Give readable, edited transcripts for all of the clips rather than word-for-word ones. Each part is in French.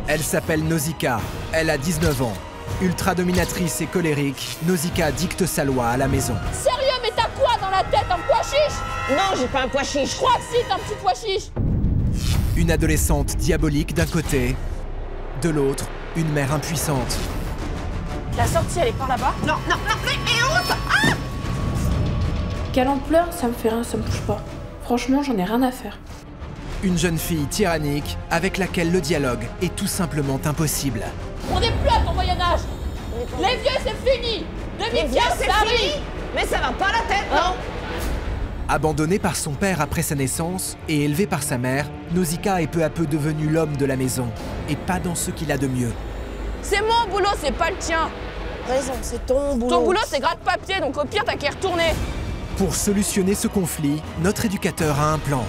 Elle s'appelle Nausicaa. Elle a 19 ans. Ultra dominatrice et colérique, Nausicaa dicte sa loi à la maison. Sérieux, mais t'as quoi dans la tête? Un pois chiche? Non, j'ai pas un pois chiche. Je crois que si, t'as un petit pois chiche. Une adolescente diabolique d'un côté, de l'autre, une mère impuissante. La sortie, elle est par là-bas? Non, mais honte. Ah! Quelle ampleur, ça me fait rien, ça me touche pas. Franchement, j'en ai rien à faire. Une jeune fille tyrannique avec laquelle le dialogue est tout simplement impossible. On n'est plus à ton Moyen-Âge. Les vieux, c'est fini. 2015, c'est fini. Mais ça va pas la tête, non? Abandonnée par son père après sa naissance et élevée par sa mère, Nausicaa est peu à peu devenue l'homme de la maison, et pas dans ce qu'il a de mieux. C'est mon boulot, c'est pas le tien. Raison, c'est ton boulot. Ton boulot, c'est gratte-papier, donc au pire, t'as qu'à y retourner. Pour solutionner ce conflit, notre éducateur a un plan.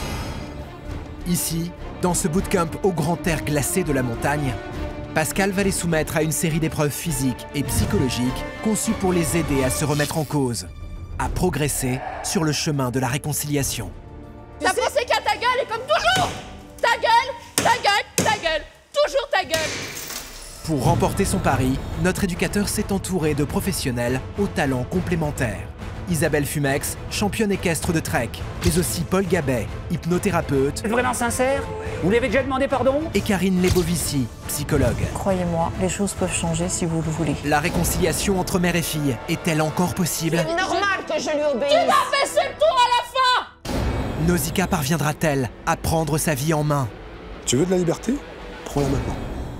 Ici, dans ce bootcamp au grand air glacé de la montagne, Pascal va les soumettre à une série d'épreuves physiques et psychologiques conçues pour les aider à se remettre en cause, à progresser sur le chemin de la réconciliation. T'as pensé qu'à ta gueule et comme toujours. Ta gueule, ta gueule, ta gueule. Toujours ta gueule. Pour remporter son pari, notre éducateur s'est entouré de professionnels aux talents complémentaires. Isabelle Fumex, championne équestre de trek, mais aussi Paul Gabet, hypnothérapeute. Vraiment sincère? Vous lui avez déjà demandé pardon? Et Karine Lebovici, psychologue. Croyez-moi, les choses peuvent changer si vous le voulez. La réconciliation entre mère et fille est-elle encore possible? C'est normal que je lui obéisse. Tu vas baisser le tour à la fin. Nausicaa parviendra-t-elle à prendre sa vie en main? Tu veux de la liberté? Prends-la maintenant.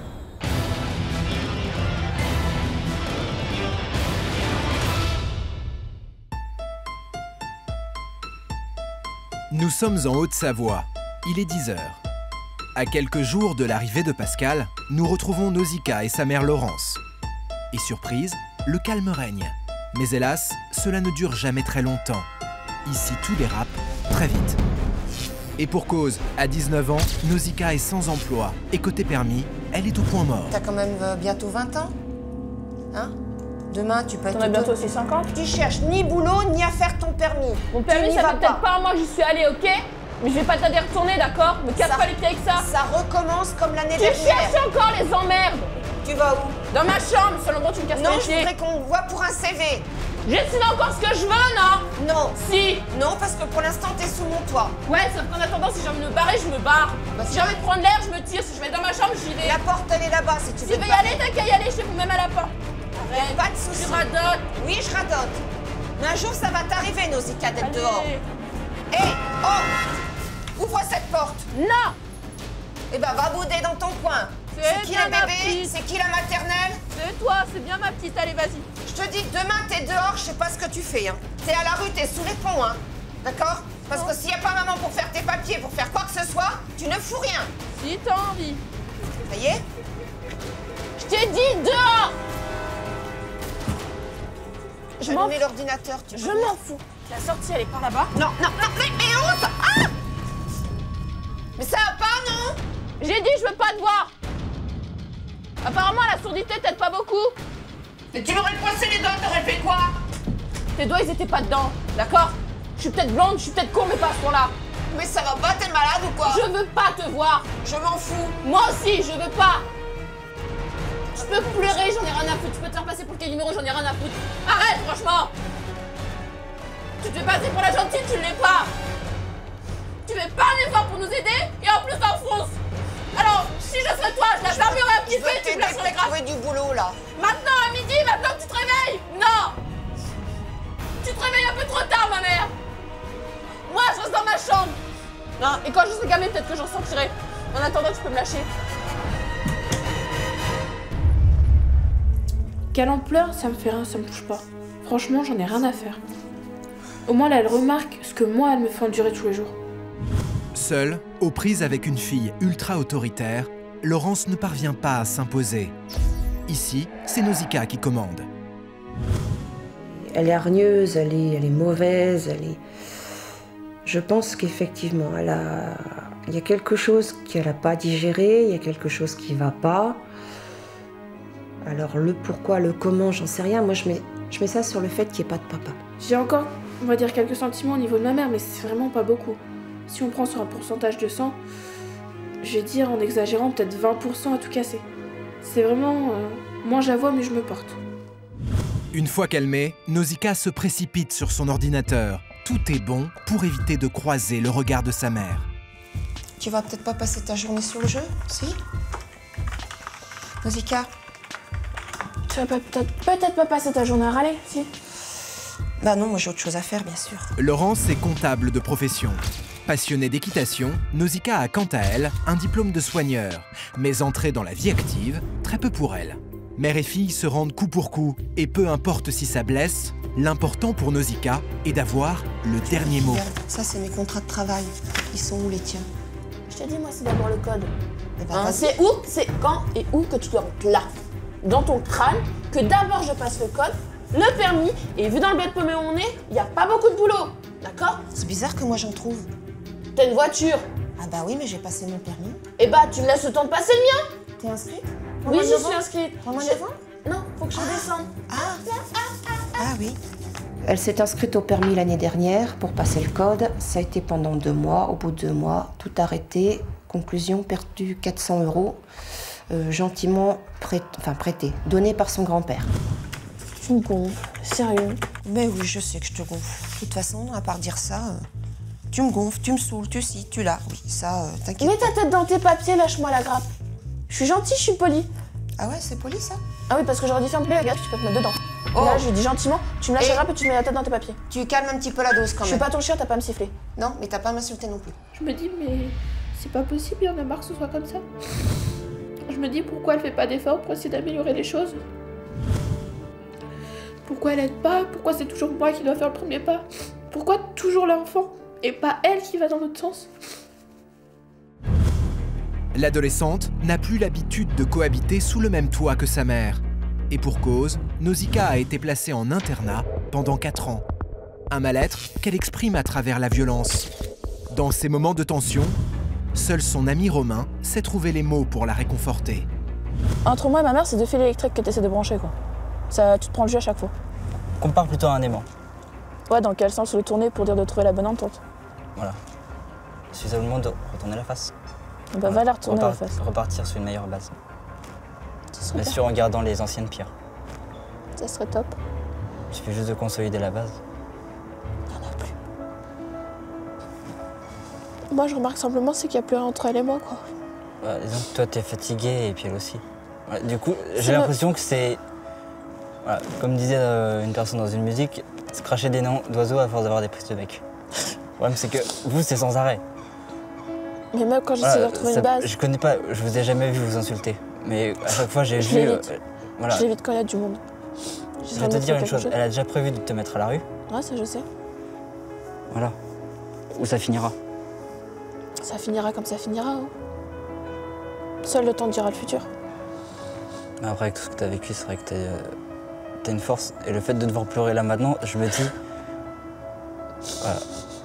Nous sommes en Haute-Savoie. Il est 10 h. À quelques jours de l'arrivée de Pascal, nous retrouvons Nausicaa et sa mère Laurence. Et surprise, le calme règne. Mais hélas, cela ne dure jamais très longtemps. Ici, tout dérape très vite. Et pour cause, à 19 ans, Nausicaa est sans emploi. Et côté permis, elle est au point mort. T'as quand même bientôt 20 ans. Hein? Demain, tu peux être... T'en as bientôt aussi 50. Tu cherches ni boulot, ni à faire ton permis. Mon permis, Tu n'y ça vas fait peut-être pas un mois que j'y suis allée, ok? Mais je vais pas t'aider à retourner, d'accord? Me casse pas les pieds avec ça. Ça recommence comme l'année Tu dernière. cherches encore les emmerdes. Tu vas où? Dans ma chambre, seul endroit où tu me casses Non, les je pieds. voudrais qu'on me voit pour un CV. J'ai signé encore ce que je veux, non? Non. Si. Non, parce que pour l'instant, t'es sous mon toit. Ouais, sauf qu'en attendant, si j'ai envie de me barrer, je me barre. Bah, Si j'ai envie de prendre l'air, je me tire. Si je vais dans ma chambre, j'y vais. La porte, elle est là-bas, si tu Si veux. tu veux y aller, t'as qu'à y aller, chez vous, même à la porte. Arrête. Pas de soucis. Tu radotes. Oui, je radote. Mais un jour, ça va t'arriver, Nausicaa, d'être Allez. dehors. Hé, oh! Ouvre cette porte. Non. Eh ben, va bouder dans ton coin. C'est qui bien les ma bébés? petite. C'est qui la maternelle? C'est toi, c'est bien ma petite. Allez, vas-y. Je te dis, demain, t'es dehors, je sais pas ce que tu fais. Hein. T'es à la rue, t'es sous les ponts, hein. D'accord? Parce que s'il n'y a pas maman pour faire tes papiers, pour faire quoi que ce soit, tu ne fous rien. Si t'as envie. Ça y est? Je t'ai dit dehors. Je vais donner l'ordinateur, tu Je veux m'en fous. La sortie, elle est par là-bas. Non, mais honte! Ah! Mais ça va pas, non? J'ai dit, je veux pas te voir. Apparemment, la sourdité t'aide pas beaucoup. Mais tu m'aurais coincé les doigts, t'aurais fait quoi? Tes doigts, ils étaient pas dedans, d'accord? Je suis peut-être blonde, je suis peut-être con, mais pas à ce point-là. Mais ça va pas, t'es malade ou quoi? Je veux pas te voir. Je m'en fous. Moi aussi, je veux pas. Je peux pleurer, j'en ai rien à foutre. Tu peux te faire passer pour quel numéro, j'en ai rien à foutre. Arrête, franchement. Tu te fais passer pour la gentille, tu l'es pas. Tu fais pas un effort pour nous aider et en plus t'enfonces. Alors, si je serais toi, je la fermerais un petit peu et tu me la sur les graphes. Trouver du boulot, là. Maintenant, à midi, maintenant que tu te réveilles. Non. Tu te réveilles un peu trop tard, ma mère. Moi, je reste dans ma chambre. Non, et quand je serai gamée, peut-être que j'en sentirai. En attendant, tu peux me lâcher. Quelle ampleur, ça me fait rien, ça me touche pas. Franchement, j'en ai rien à faire. Au moins là, elle remarque ce que moi, elle me fait endurer tous les jours. Seule, aux prises avec une fille ultra autoritaire, Laurence ne parvient pas à s'imposer. Ici, c'est Nausicaa qui commande. Elle est hargneuse, elle est mauvaise, Je pense qu'effectivement, il y a quelque chose qu'elle n'a pas digéré, il y a quelque chose qui ne va pas. Alors le pourquoi, le comment, j'en sais rien. Moi, je mets ça sur le fait qu'il n'y ait pas de papa. J'ai encore, on va dire, quelques sentiments au niveau de ma mère, mais c'est vraiment pas beaucoup. Si on prend sur un pourcentage de 100, je vais dire en exagérant peut-être 20% à tout casser. C'est vraiment... moins j'avoue, mais je me porte. Une fois calmée, Nausicaa se précipite sur son ordinateur. Tout est bon pour éviter de croiser le regard de sa mère. Tu vas peut-être pas passer ta journée sur le jeu, si? Nausicaa? Tu vas peut-être pas passer ta journée à râler, si? Bah non, moi j'ai autre chose à faire, bien sûr. Laurence est comptable de profession. Passionnée d'équitation, Nausicaa a quant à elle un diplôme de soigneur, mais entrée dans la vie active, très peu pour elle. Mère et fille se rendent coup pour coup, et peu importe si ça blesse, l'important pour Nausicaa est d'avoir le dernier mot. Regarde, ça c'est mes contrats de travail. Ils sont où les tiens? Je te dis, moi, c'est d'abord le code. Eh ben, Hein, vas-y. c'est où, c'est quand et où que tu dois mettre là, dans ton crâne, que d'abord je passe le code, le permis, et vu dans le bled paumé où on est, il n'y a pas beaucoup de boulot, d'accord? C'est bizarre que moi j'en trouve. T'as une voiture, Ah bah oui, mais j'ai passé mon permis. et bah tu me laisses le temps de passer le mien. T'es inscrite? Oui, j'y suis inscrite. Pour le mois de Je- novembre? Non, faut que je descende. Ah oui. Elle s'est inscrite au permis l'année dernière pour passer le code. Ça a été pendant 2 mois. Au bout de 2 mois, tout arrêté. Conclusion, perdu 400 €. Gentiment prêté, donné par son grand-père. Tu me gonfles, sérieux. Mais oui, je sais que je te gonfle. De toute façon, à part dire ça, tu me gonfles, tu me saoules, tu ci, tu là. Oui, ça, t'inquiète. Mets ta tête dans tes papiers, lâche-moi la grappe. Je suis gentille, je suis polie. Ah ouais, c'est poli ça? Ah oui, parce que j'aurais dit ferme la grappe, tu peux te mettre dedans. Oh. Là, je lui dis gentiment, tu me lâches la Et- grappe et tu mets la tête dans tes papiers. Tu calmes un petit peu la dose quand Je même. suis pas ton chien, t'as pas à me siffler. Non, mais t'as pas à m'insulter non plus. Je me dis, mais c'est pas possible, il y en a marre que ce soit comme ça. Je me dis, pourquoi elle fait pas d'efforts pour essayer d'améliorer les choses? Pourquoi elle aide pas? Pourquoi c'est toujours moi qui dois faire le premier pas? Pourquoi toujours l'enfant et pas elle qui va dans l'autre sens? L'adolescente n'a plus l'habitude de cohabiter sous le même toit que sa mère. Et pour cause, Nausicaa a été placée en internat pendant 4 ans. Un mal-être qu'elle exprime à travers la violence. Dans ces moments de tension, seul son ami Romain sait trouver les mots pour la réconforter. Entre moi et ma mère, c'est 2 fils électriques que t'essaies de brancher, quoi. Ça, tu te prends le jus à chaque fois. Compare plutôt à un aimant. Ouais, dans quel sens le tourner pour dire de trouver la bonne entente? Voilà. Il suffit seulement de retourner la face. Bah, va la retourner à la face. Repartir sur une meilleure base. Ça serait Bien bien. sûr, en gardant les anciennes pierres. Ça serait top. Il suffit juste de consolider la base. Il n'y en a plus. Moi, je remarque simplement, c'est qu'il n'y a plus rien entre elle et moi, quoi. Ouais, disons que toi, t'es fatigué et puis elle aussi. Ouais, du coup, C'est j'ai le- l'impression que c'est... Voilà, comme disait une personne dans une musique, se cracher des noms d'oiseaux à force d'avoir des prises de bec. Le problème, c'est que vous, c'est sans arrêt. Mais même quand j'essaie de retrouver ça- une base, Je connais pas, je vous ai jamais vu vous insulter. Mais à chaque fois, j'ai Je vu... l'évite. voilà. je l'évite quand il y a du monde. Je vais te dire une chose, elle a déjà prévu de te mettre à la rue. Ouais, ça je sais. Voilà. Où ça finira. Ça finira comme ça finira. Hein. Seul le temps dira le futur. Mais après, avec tout ce que t'as vécu, c'est vrai que t'as une force. Et le fait de devoir pleurer là maintenant, je me dis... Voilà.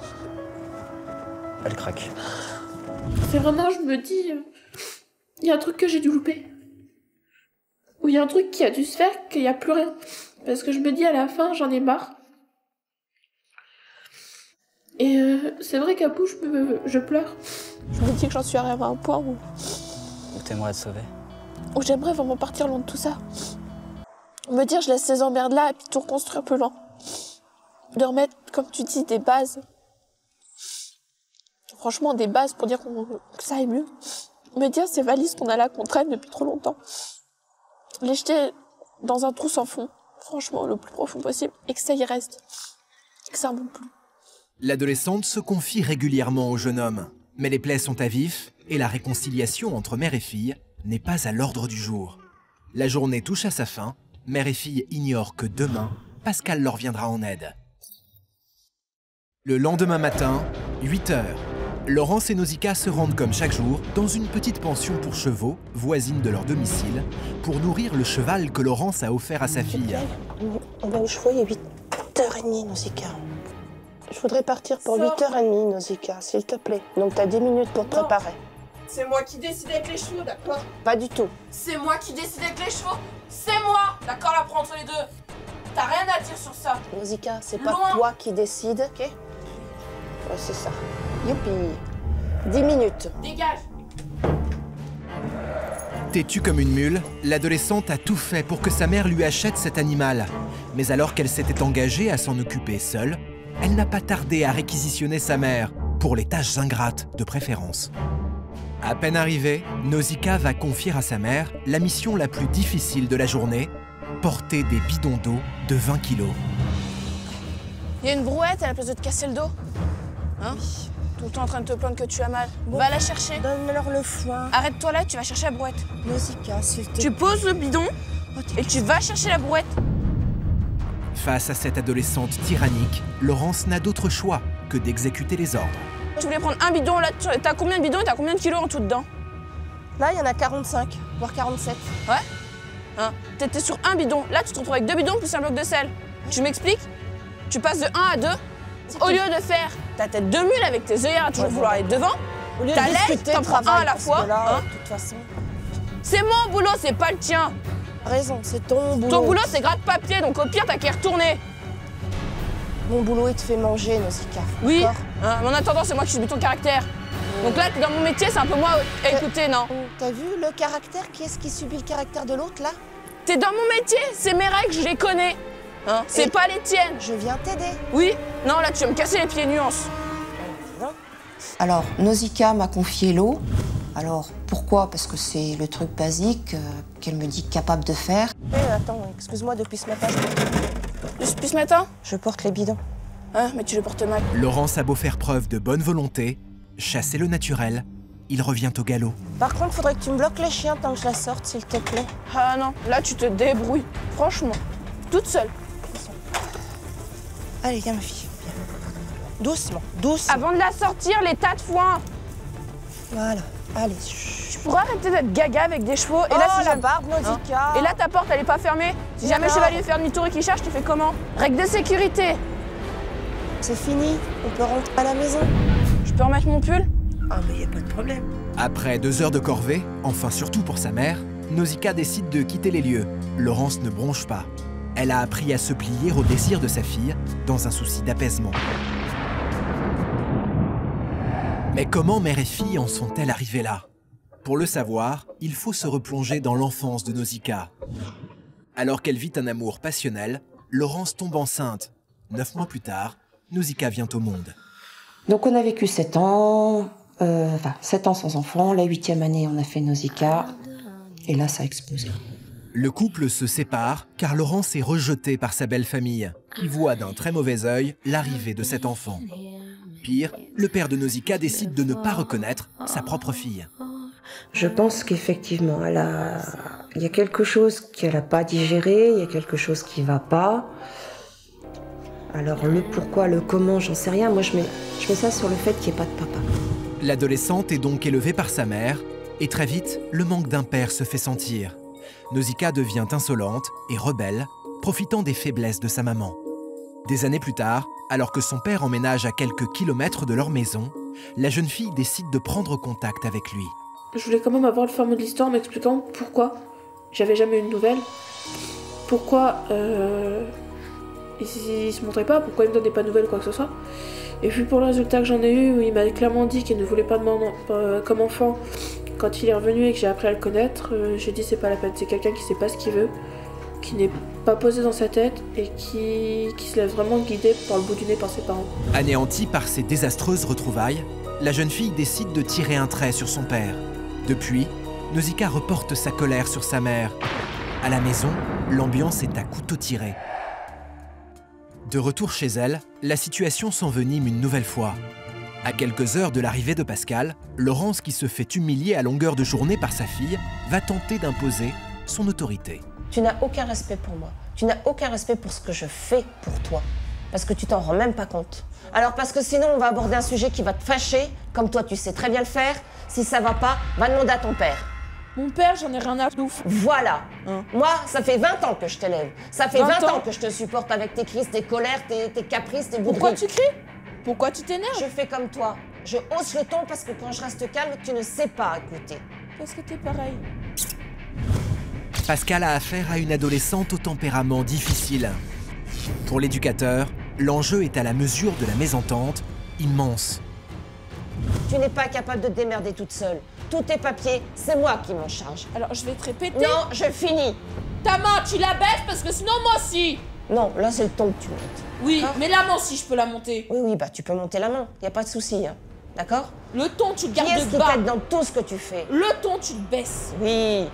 Elle craque. C'est vraiment, je me dis, il y a un truc que j'ai dû louper. Ou il y a un truc qui a dû se faire, qu'il n'y a plus rien. Parce que je me dis à la fin, j'en ai marre. Et c'est vrai qu'à bout, je pleure. Je me dis que j'en suis arrivée à un point où T'aimerais te sauver. j'aimerais vraiment partir loin de tout ça. Me dire, je laisse ces emmerdes-là et puis tout reconstruire plus loin. De remettre, comme tu dis, des bases. Franchement, des bases pour dire que ça aille mieux. Me dire, ces valises qu'on a là, qu'on traîne depuis trop longtemps. Les jeter dans un trou sans fond, franchement, le plus profond possible, et que ça y reste. Et que ça remonte plus. L'adolescente se confie régulièrement au jeune homme. Mais les plaies sont à vif et la réconciliation entre mère et fille n'est pas à l'ordre du jour. La journée touche à sa fin. Mère et fille ignorent que demain, Pascal leur viendra en aide. Le lendemain matin, 8 h, Laurence et Nausicaa se rendent comme chaque jour dans une petite pension pour chevaux, voisine de leur domicile, pour nourrir le cheval que Laurence a offert à sa fille. On va aux chevaux, il est 8h30, Nausicaa. Je voudrais partir pour 8h30, Nausicaa, s'il te plaît. Donc t'as 10 minutes pour te préparer. C'est moi qui décide avec les chevaux, d'accord? Pas du tout. C'est moi qui décide avec les chevaux. C'est moi, d'accord, là, prends entre les deux. T'as rien à dire sur ça. Nausicaa, c'est pas Loin. toi qui décide, ok? Ouais, c'est ça. Youpi. 10 minutes. Dégage. Têtue comme une mule, l'adolescente a tout fait pour que sa mère lui achète cet animal. Mais alors qu'elle s'était engagée à s'en occuper seule, elle n'a pas tardé à réquisitionner sa mère, pour les tâches ingrates de préférence. À peine arrivée, Nausicaa va confier à sa mère la mission la plus difficile de la journée, porter des bidons d'eau de 20 kilos. Il y a une brouette à la place de te casser le dos. Hein? Oui. Tout le temps en train de te plaindre que tu as mal. Bon, va la chercher. Donne-leur le foin. Arrête-toi là, tu vas chercher la brouette. Nausicaa, s'il te plaît. Tu poses le bidon et tu vas chercher la brouette. Face à cette adolescente tyrannique, Laurence n'a d'autre choix que d'exécuter les ordres. Tu voulais prendre un bidon, là, t'as combien de bidons et t'as combien de kilos en tout dedans? Là, il y en a 45, voire 47. Ouais? Hein? T'étais sur un bidon. Là, tu te retrouves avec 2 bidons plus un bloc de sel. Tu m'expliques? Tu passes de 1 à 2. Au lieu de faire ta tête de mule avec tes œillères à toujours vouloir être devant, ta lèvre, t'en prends un à la fois. Là, de toute façon... C'est mon boulot, c'est pas le tien. T'as raison, c'est ton boulot. Ton boulot, c'est gratte-papier, donc au pire, t'as qu'à y retourner. Mon boulot, il te fait manger, Nausicaa. Oui, hein, mais en attendant, c'est moi qui subis ton caractère. Donc là, dans mon métier, c'est un peu moi à écouter, non? T'as vu le caractère? Qui est-ce qui subit le caractère de l'autre, là? T'es dans mon métier, c'est mes règles, je les connais. Hein, c'est pas les tiennes. Je viens t'aider. Oui, non, là, tu vas me casser les pieds, nuance. Alors, Nausicaa m'a confié l'eau. Alors, pourquoi? Parce que c'est le truc basique qu'elle me dit capable de faire. Attends, excuse-moi, depuis ce matin, Depuis ce matin? je porte les bidons. Hein, mais tu les portes mal. Laurence a beau faire preuve de bonne volonté, chasser le naturel, il revient au galop. Par contre, faudrait que tu me bloques les chiens tant que je la sorte, s'il te plaît. Ah non, là, tu te débrouilles. Franchement, toute seule. Allez, viens, ma fille. Viens. Doucement, doucement. Avant de la sortir, les tas de foin. Voilà, allez. Tu pourrais arrêter d'être gaga avec des chevaux. Et Oh, là, si la jamais- barbe, Nausicaa. Et là, ta porte, elle est pas fermée. Si jamais D'accord. Chevalier faire demi-tour et qu'il cherche, tu fais comment? Règle de sécurité. C'est fini, on peut rentrer à la maison. Je peux remettre mon pull? Ah, mais y a pas de problème. Après 2 heures de corvée, enfin surtout pour sa mère, Nausicaa décide de quitter les lieux. Laurence ne bronche pas. Elle a appris à se plier au désir de sa fille, dans un souci d'apaisement. Mais comment mère et fille en sont-elles arrivées là? Pour le savoir, il faut se replonger dans l'enfance de Nausicaa. Alors qu'elle vit un amour passionnel, Laurence tombe enceinte. 9 mois plus tard, Nausicaa vient au monde. Donc on a vécu 7 ans, 7 ans sans enfant. La 8e année, on a fait Nausicaa. Et là, ça a explosé. Le couple se sépare car Laurence est rejetée par sa belle famille, qui voit d'un très mauvais œil l'arrivée de cet enfant. Pire, le père de Nausicaa décide de ne pas reconnaître sa propre fille. Je pense qu'effectivement, il y a quelque chose qu'elle n'a pas digéré, il y a quelque chose qui ne va pas. Alors le pourquoi, le comment, j'en sais rien. Moi, je mets ça sur le fait qu'il n'y ait pas de papa. L'adolescente est donc élevée par sa mère, et très vite, le manque d'un père se fait sentir. Nausicaa devient insolente et rebelle, profitant des faiblesses de sa maman. Des années plus tard, alors que son père emménage à quelques kilomètres de leur maison, la jeune fille décide de prendre contact avec lui. Je voulais quand même avoir le format de l'histoire m'expliquant pourquoi j'avais jamais eu de nouvelles. Pourquoi il se montrait pas, pourquoi il me donnait pas de nouvelles ou quoi que ce soit. Et puis pour le résultat que j'en ai eu, où il m'a clairement dit qu'il ne voulait pas de moi comme enfant, quand il est revenu et que j'ai appris à le connaître, j'ai dit c'est pas la peine, c'est quelqu'un qui sait pas ce qu'il veut, qui n'est pas posé dans sa tête et qui se laisse vraiment guider par le bout du nez par ses parents. Anéantie par ces désastreuses retrouvailles, la jeune fille décide de tirer un trait sur son père. Depuis, Nausicaa reporte sa colère sur sa mère. À la maison, l'ambiance est à couteau tiré. De retour chez elle, la situation s'envenime une nouvelle fois. À quelques heures de l'arrivée de Pascal, Laurence, qui se fait humilier à longueur de journée par sa fille, va tenter d'imposer son autorité. Tu n'as aucun respect pour moi. Tu n'as aucun respect pour ce que je fais pour toi. Parce que tu t'en rends même pas compte. Alors parce que sinon on va aborder un sujet qui va te fâcher, comme toi tu sais très bien le faire. Si ça va pas, va demander à ton père. Mon père, j'en ai rien à foutre. Voilà. Moi, ça fait 20 ans que je t'élève. Ça fait 20 ans ans que je te supporte avec tes crises, tes colères, tes caprices, tes Pourquoi bouderies. tu cries? Pourquoi tu t'énerves? Je fais comme toi. Je hausse le ton parce que quand je reste calme, tu ne sais pas écouter. Parce que t'es pareil. Pascal a affaire à une adolescente au tempérament difficile. Pour l'éducateur, l'enjeu est à la mesure de la mésentente, immense. Tu n'es pas capable de te démerder toute seule. tous tes papiers, c'est moi qui m'en charge. Alors, je vais te répéter. Non, je finis. Ta main, tu la baisses parce que sinon, moi aussi. Non, là, c'est le ton que tu montes. Oui, D'accord. mais la main aussi, je peux la monter. Oui, bah tu peux monter la main, y a pas de souci, hein. D'accord? Le ton, tu le Qui est-ce gardes qui bas. t'aide dans tout ce que tu fais? Le ton, tu le baisses. Oui.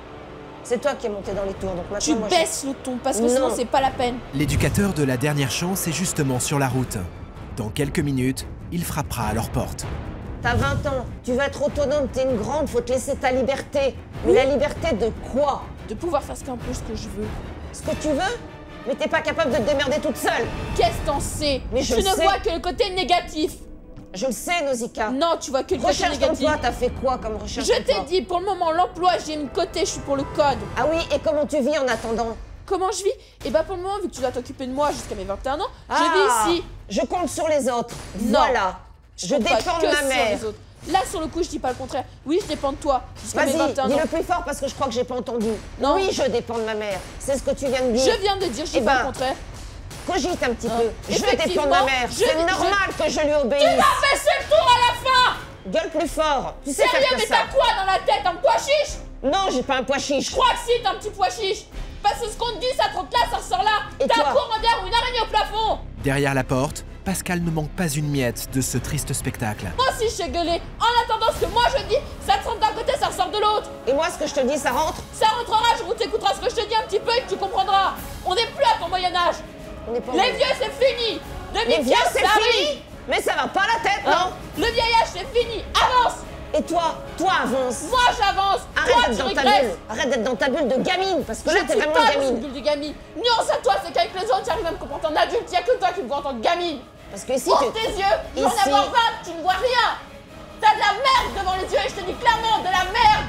C'est toi qui es monté dans les tours, donc maintenant Tu moi, baisses le ton parce que Non. sinon, c'est pas la peine. L'éducateur de la dernière chance est justement sur la route. Dans quelques minutes, il frappera à leur porte. T'as 20 ans, tu vas être autonome, t'es une grande, faut te laisser ta liberté. Mais la liberté de quoi? De pouvoir faire un peu ce que je veux. Ce que tu veux? Mais t'es pas capable de te démerder toute seule. Qu'est-ce que t'en sais? Mais je Tu ne sais. vois que le côté négatif. Je le sais, Nausicaa. Non, tu vois que le côté Recherche négatif. d'emploi, t'as fait quoi comme recherche Je d'emploi? t'ai dit, pour le moment, l'emploi, j'ai mis de côté, je suis pour le code. Ah oui, et comment tu vis en attendant? Comment je vis? Et bah pour le moment, vu que tu dois t'occuper de moi jusqu'à mes 21 ans, Ah, je vis ici. Je compte sur les autres. Non. Voilà. Je compte pas dépends que de ma sur mère. les autres. Là, sur le coup, je dis pas le contraire. Oui, je dépends de toi jusqu'à mes Vas-y, 21 ans. dis-le plus fort parce que je crois que j'ai pas entendu. Non. Oui, je dépends de ma mère. C'est ce que tu viens de dire. Je viens de dire, je dis Eh pas ben, le contraire. Cogite un petit Ah. peu. Je dépends de Effectivement, ma mère. je- C'est normal que je lui obéisse. Baissez le tour à la fin. Gueule plus fort. Tu sais Sérieux, faire que mais ça. t'as quoi dans la tête? Un pois chiche? Non, j'ai pas un pois chiche. Je crois que si, t'as un petit pois chiche. Parce que ce qu'on te dit, ça te rentre là, ça ressort là. Et T'as toi un courant d'air ou une araignée au plafond. Derrière la porte, Pascal ne manque pas une miette de ce triste spectacle. Moi aussi, je sais gueuler. En attendant, ce que moi je dis, ça te rentre d'un côté, ça ressort de l'autre. Et moi, ce que je te dis, ça rentre. Ça rentrera, je t'écouteras ce que je te dis un petit peu et que tu comprendras. On n'est plus à ton Moyen-Âge. On n'est pas Les vieux, c'est fini. Les vieux, 2015, c'est ça fini. arrive. Mais ça va pas la tête, Hein? non? Le vieillage, c'est fini. Avance. Et toi avance. Moi, j'avance. Arrête Toi, d'être tu dans ta régresses. bulle. Arrête d'être dans ta bulle de gamine, parce que Je là, ne t'es suis vraiment pas dans gamine. une bulle de gamine. Nuance à toi, c'est qu'avec les autres, tu arrives à me comporter en adulte. Y'a que toi qui me vois en tant que gamine. Parce que ici, Ouvre tu... tes yeux. J'en ai Ici- avoir 20, tu ne vois rien. T'as de la merde devant les yeux et je te dis clairement de la merde.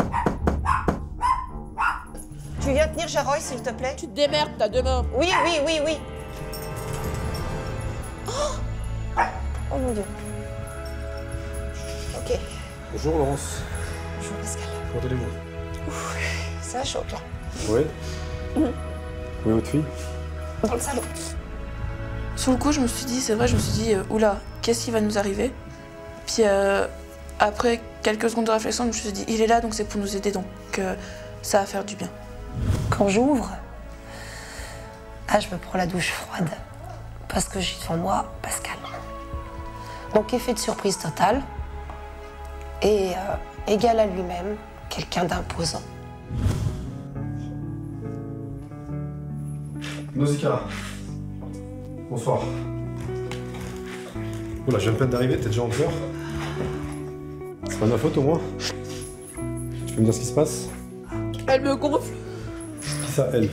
Tu viens tenir Jaroy, s'il te plaît? Tu te démerdes, t'as deux mains. Oui. Oh mon Dieu. Ok. Bonjour Laurence. Bonjour Pascal. Comment allez-vous? C'est un choc là. Oui. Où est votre fille? Dans le salon. Sur le coup, je me suis dit, c'est vrai, je me suis dit, oula, qu'est-ce qui va nous arriver? Puis après quelques secondes de réflexion, je me suis dit, il est là, donc c'est pour nous aider, donc ça va faire du bien. Quand j'ouvre, je me prends la douche froide parce que j'ai devant moi Pascal. Donc effet de surprise totale et égal à lui-même, quelqu'un d'imposant. Nausicaa. Bonsoir. Oula, je viens de peine d'arriver, t'es déjà en pleurs. C'est pas de ma faute au moins. Tu peux me dire ce qui se passe? Elle me gonfle. Qui ça, elle?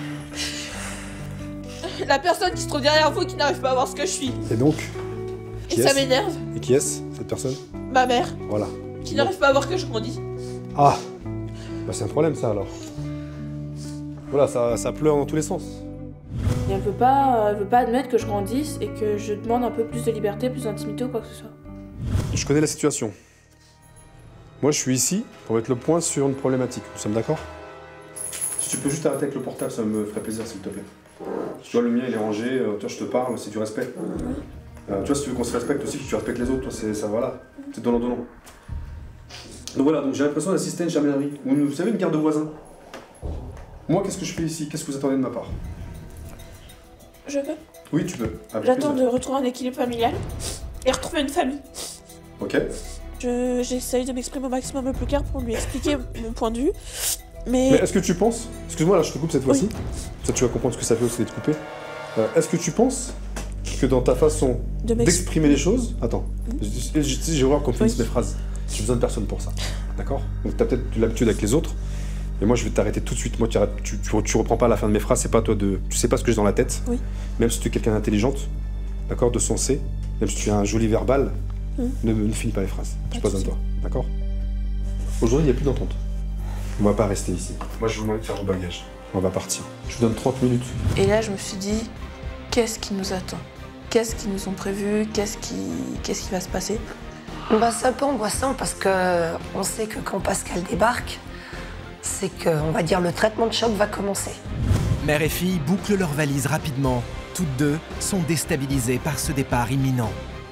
La personne qui se trouve derrière vous qui n'arrive pas à voir ce que je suis. Et donc? Et Qui ça est-ce? m'énerve. Et qui est-ce, cette personne? Ma mère, Voilà. qui n'arrive pas à voir que je grandis. Ah! Bah c'est un problème ça alors. Voilà, ça pleure dans tous les sens. Et elle veut pas admettre que je grandisse et que je demande un peu plus de liberté, plus d'intimité ou quoi que ce soit. Je connais la situation. Moi, je suis ici pour mettre le point sur une problématique. Nous sommes d'accord? Si tu peux juste arrêter avec le portable, ça me ferait plaisir, s'il te plaît. Tu vois, le mien, il est rangé. Tu vois, je te parle, c'est du respect. Tu vois, si tu veux qu'on se respecte aussi, que tu respectes les autres, toi, c'est ça, voilà. C'est donnant-donnant. Donc voilà, donc j'ai l'impression d'assister à une chamelerie. Ou vous savez, une guerre de voisins. Moi, qu'est-ce que je fais ici? Qu'est-ce que vous attendez de ma part? Je veux. Oui, tu peux. Avec J'attends de plaisir. retrouver un équilibre familial et retrouver une famille. Ok. J'essaye de m'exprimer au maximum le plus clair pour lui expliquer mon point de vue. Mais est-ce que tu penses, excuse-moi là je te coupe cette fois-ci, ça tu vas comprendre ce que ça fait aussi d'être coupé. Est-ce que tu penses que dans ta façon d'exprimer les choses, attends, j'ai horreur qu'on finisse mes phrases, j'ai besoin de personne pour ça, d'accord? Donc t'as peut-être l'habitude avec les autres, et moi je vais t'arrêter tout de suite, moi tu reprends pas à la fin de mes phrases, c'est pas toi de, tu sais pas ce que j'ai dans la tête, Oui. Même si tu es quelqu'un d'intelligente, d'accord, de sensé, même si tu as un joli verbal, ne finis pas les phrases, j'ai pas besoin de toi, d'accord? Aujourd'hui il n'y a plus d'entente. On va pas rester ici. Moi, je vous demande de faire vos bagages. On va partir. Je vous donne 30 minutes. Et là, je me suis dit, qu'est-ce qui nous attend? Qu'est-ce qu'ils nous ont prévu? Qu'est-ce qui va se passer? Bah, c'est un peu angoissant parce que on sait que quand Pascal débarque, c'est que, on va dire, le traitement de choc va commencer. Mère et fille bouclent leurs valises rapidement. Toutes deux sont déstabilisées par ce départ imminent.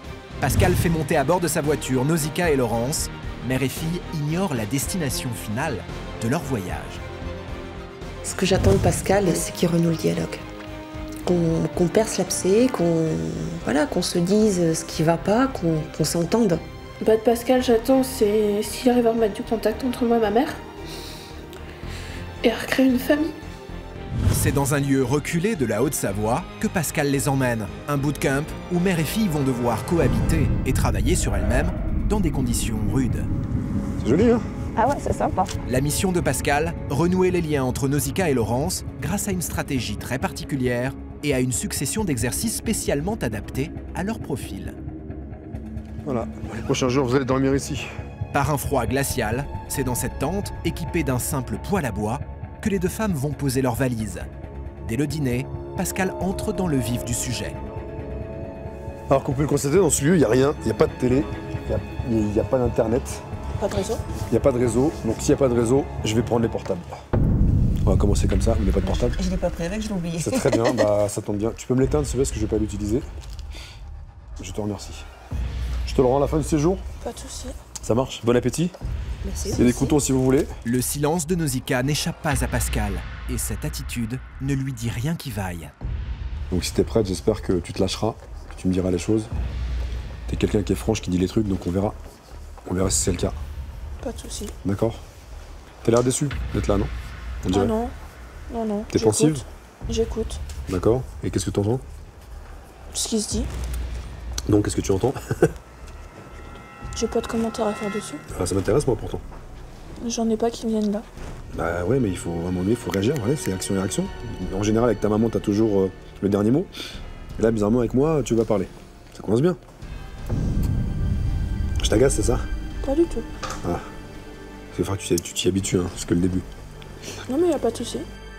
Pascal fait monter à bord de sa voiture Nausicaa et Laurence. Mère et fille ignorent la destination finale de leur voyage. Ce que j'attends de Pascal, c'est qu'il renoue le dialogue. Qu'on perce l'abcès, qu'on se dise ce qui va pas, qu'on s'entende. Bah de Pascal, j'attends, c'est s'il arrive à remettre du contact entre moi et ma mère. Et à recréer une famille. C'est dans un lieu reculé de la Haute-Savoie que Pascal les emmène. Un bootcamp où mère et fille vont devoir cohabiter et travailler sur elles-mêmes dans des conditions rudes. C'est joli, hein? Ah ouais, c'est sympa. La mission de Pascal, renouer les liens entre Nausicaa et Laurence grâce à une stratégie très particulière et à une succession d'exercices spécialement adaptés à leur profil. Voilà, les prochains jours, vous allez dormir ici. Par un froid glacial, c'est dans cette tente, équipée d'un simple poêle à bois, que les deux femmes vont poser leurs valises. Dès le dîner, Pascal entre dans le vif du sujet. Alors qu'on peut le constater, dans ce lieu, il n'y a rien, il n'y a pas de télé, il n'y a pas d'internet. Pas de réseau? Il n'y a pas de réseau, donc s'il n'y a pas de réseau, je vais prendre les portables. On va commencer comme ça, il n'y a pas de portable. Je l'ai pas pris avec, je l'ai oublié. C'est très bien, bah ça tombe bien. Tu peux me l'éteindre, c'est parce que je ne vais pas l'utiliser. Je te remercie. Je te le rends à la fin du séjour. Pas de soucis. Ça marche, bon appétit. Merci. Il y a des couteaux si vous voulez. Le silence de Nausicaa n'échappe pas à Pascal, et cette attitude ne lui dit rien qui vaille. Donc si t'es prête, j'espère que tu te lâcheras, que tu me diras les choses. T'es quelqu'un qui est franche, qui dit les trucs, donc on verra. On verra si c'est le cas. Pas de soucis. D'accord? T'as l'air déçu d'être là, non? On dirait. Ah non. Non, non. T'es pensive? J'écoute. D'accord. Et qu'est-ce que t'entends? Ce qui se dit. Donc qu'est-ce que tu entends? J'ai pas de commentaires à faire dessus. Ah, ça m'intéresse moi pourtant. J'en ai pas qui viennent là. Bah ouais, mais il faut, à un moment donné, il faut réagir, ouais, c'est action et réaction. En général, avec ta maman, t'as toujours le dernier mot. Et là, bizarrement, avec moi, tu vas parler. Ça commence bien. Je t'agace, c'est ça? Pas du tout. Ah. Il faudra que tu t'y habitues, hein, c'est que le début. Non mais y a pas de soucis.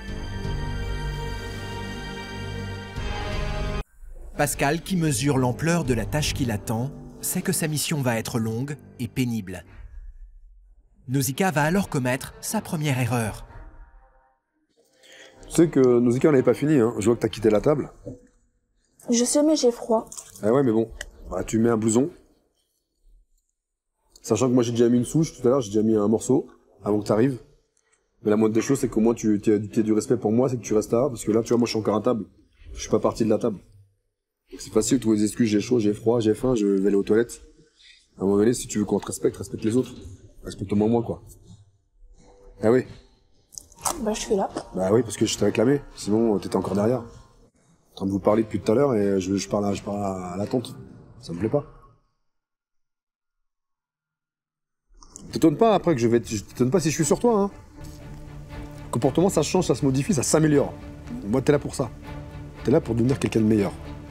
Pascal, qui mesure l'ampleur de la tâche qui l'attend, sait que sa mission va être longue et pénible. Nausicaa va alors commettre sa première erreur. Tu sais que Nausicaa n'avait pas fini, hein. Je vois que t'as quitté la table. Je sais mais j'ai froid. Ah ouais, mais bon, bah, tu mets un blouson. Sachant que moi j'ai déjà mis une souche tout à l'heure, j'ai déjà mis un morceau avant que t'arrives. Mais la moindre des choses, c'est qu'au moins tu as du respect pour moi, c'est que tu restes là. Parce que là, tu vois, moi je suis encore à table. Je suis pas parti de la table. Donc c'est facile de trouver des excuses, j'ai chaud, j'ai froid, j'ai faim, je vais aller aux toilettes. À un moment donné, si tu veux qu'on te respecte, respecte les autres. Respecte-moi moi, quoi. Ah oui. Bah je suis là. Bah oui, parce que je t'ai réclamé. Sinon, t'étais encore derrière. En train de vous parler depuis tout à l'heure et je parle à la tante. Ça me plaît pas. T'étonnes pas après que je t'étonne pas si je suis sur toi, hein. Le comportement, ça change, ça se modifie, ça s'améliore. Moi, t'es là pour ça. T'es là pour devenir quelqu'un de meilleur.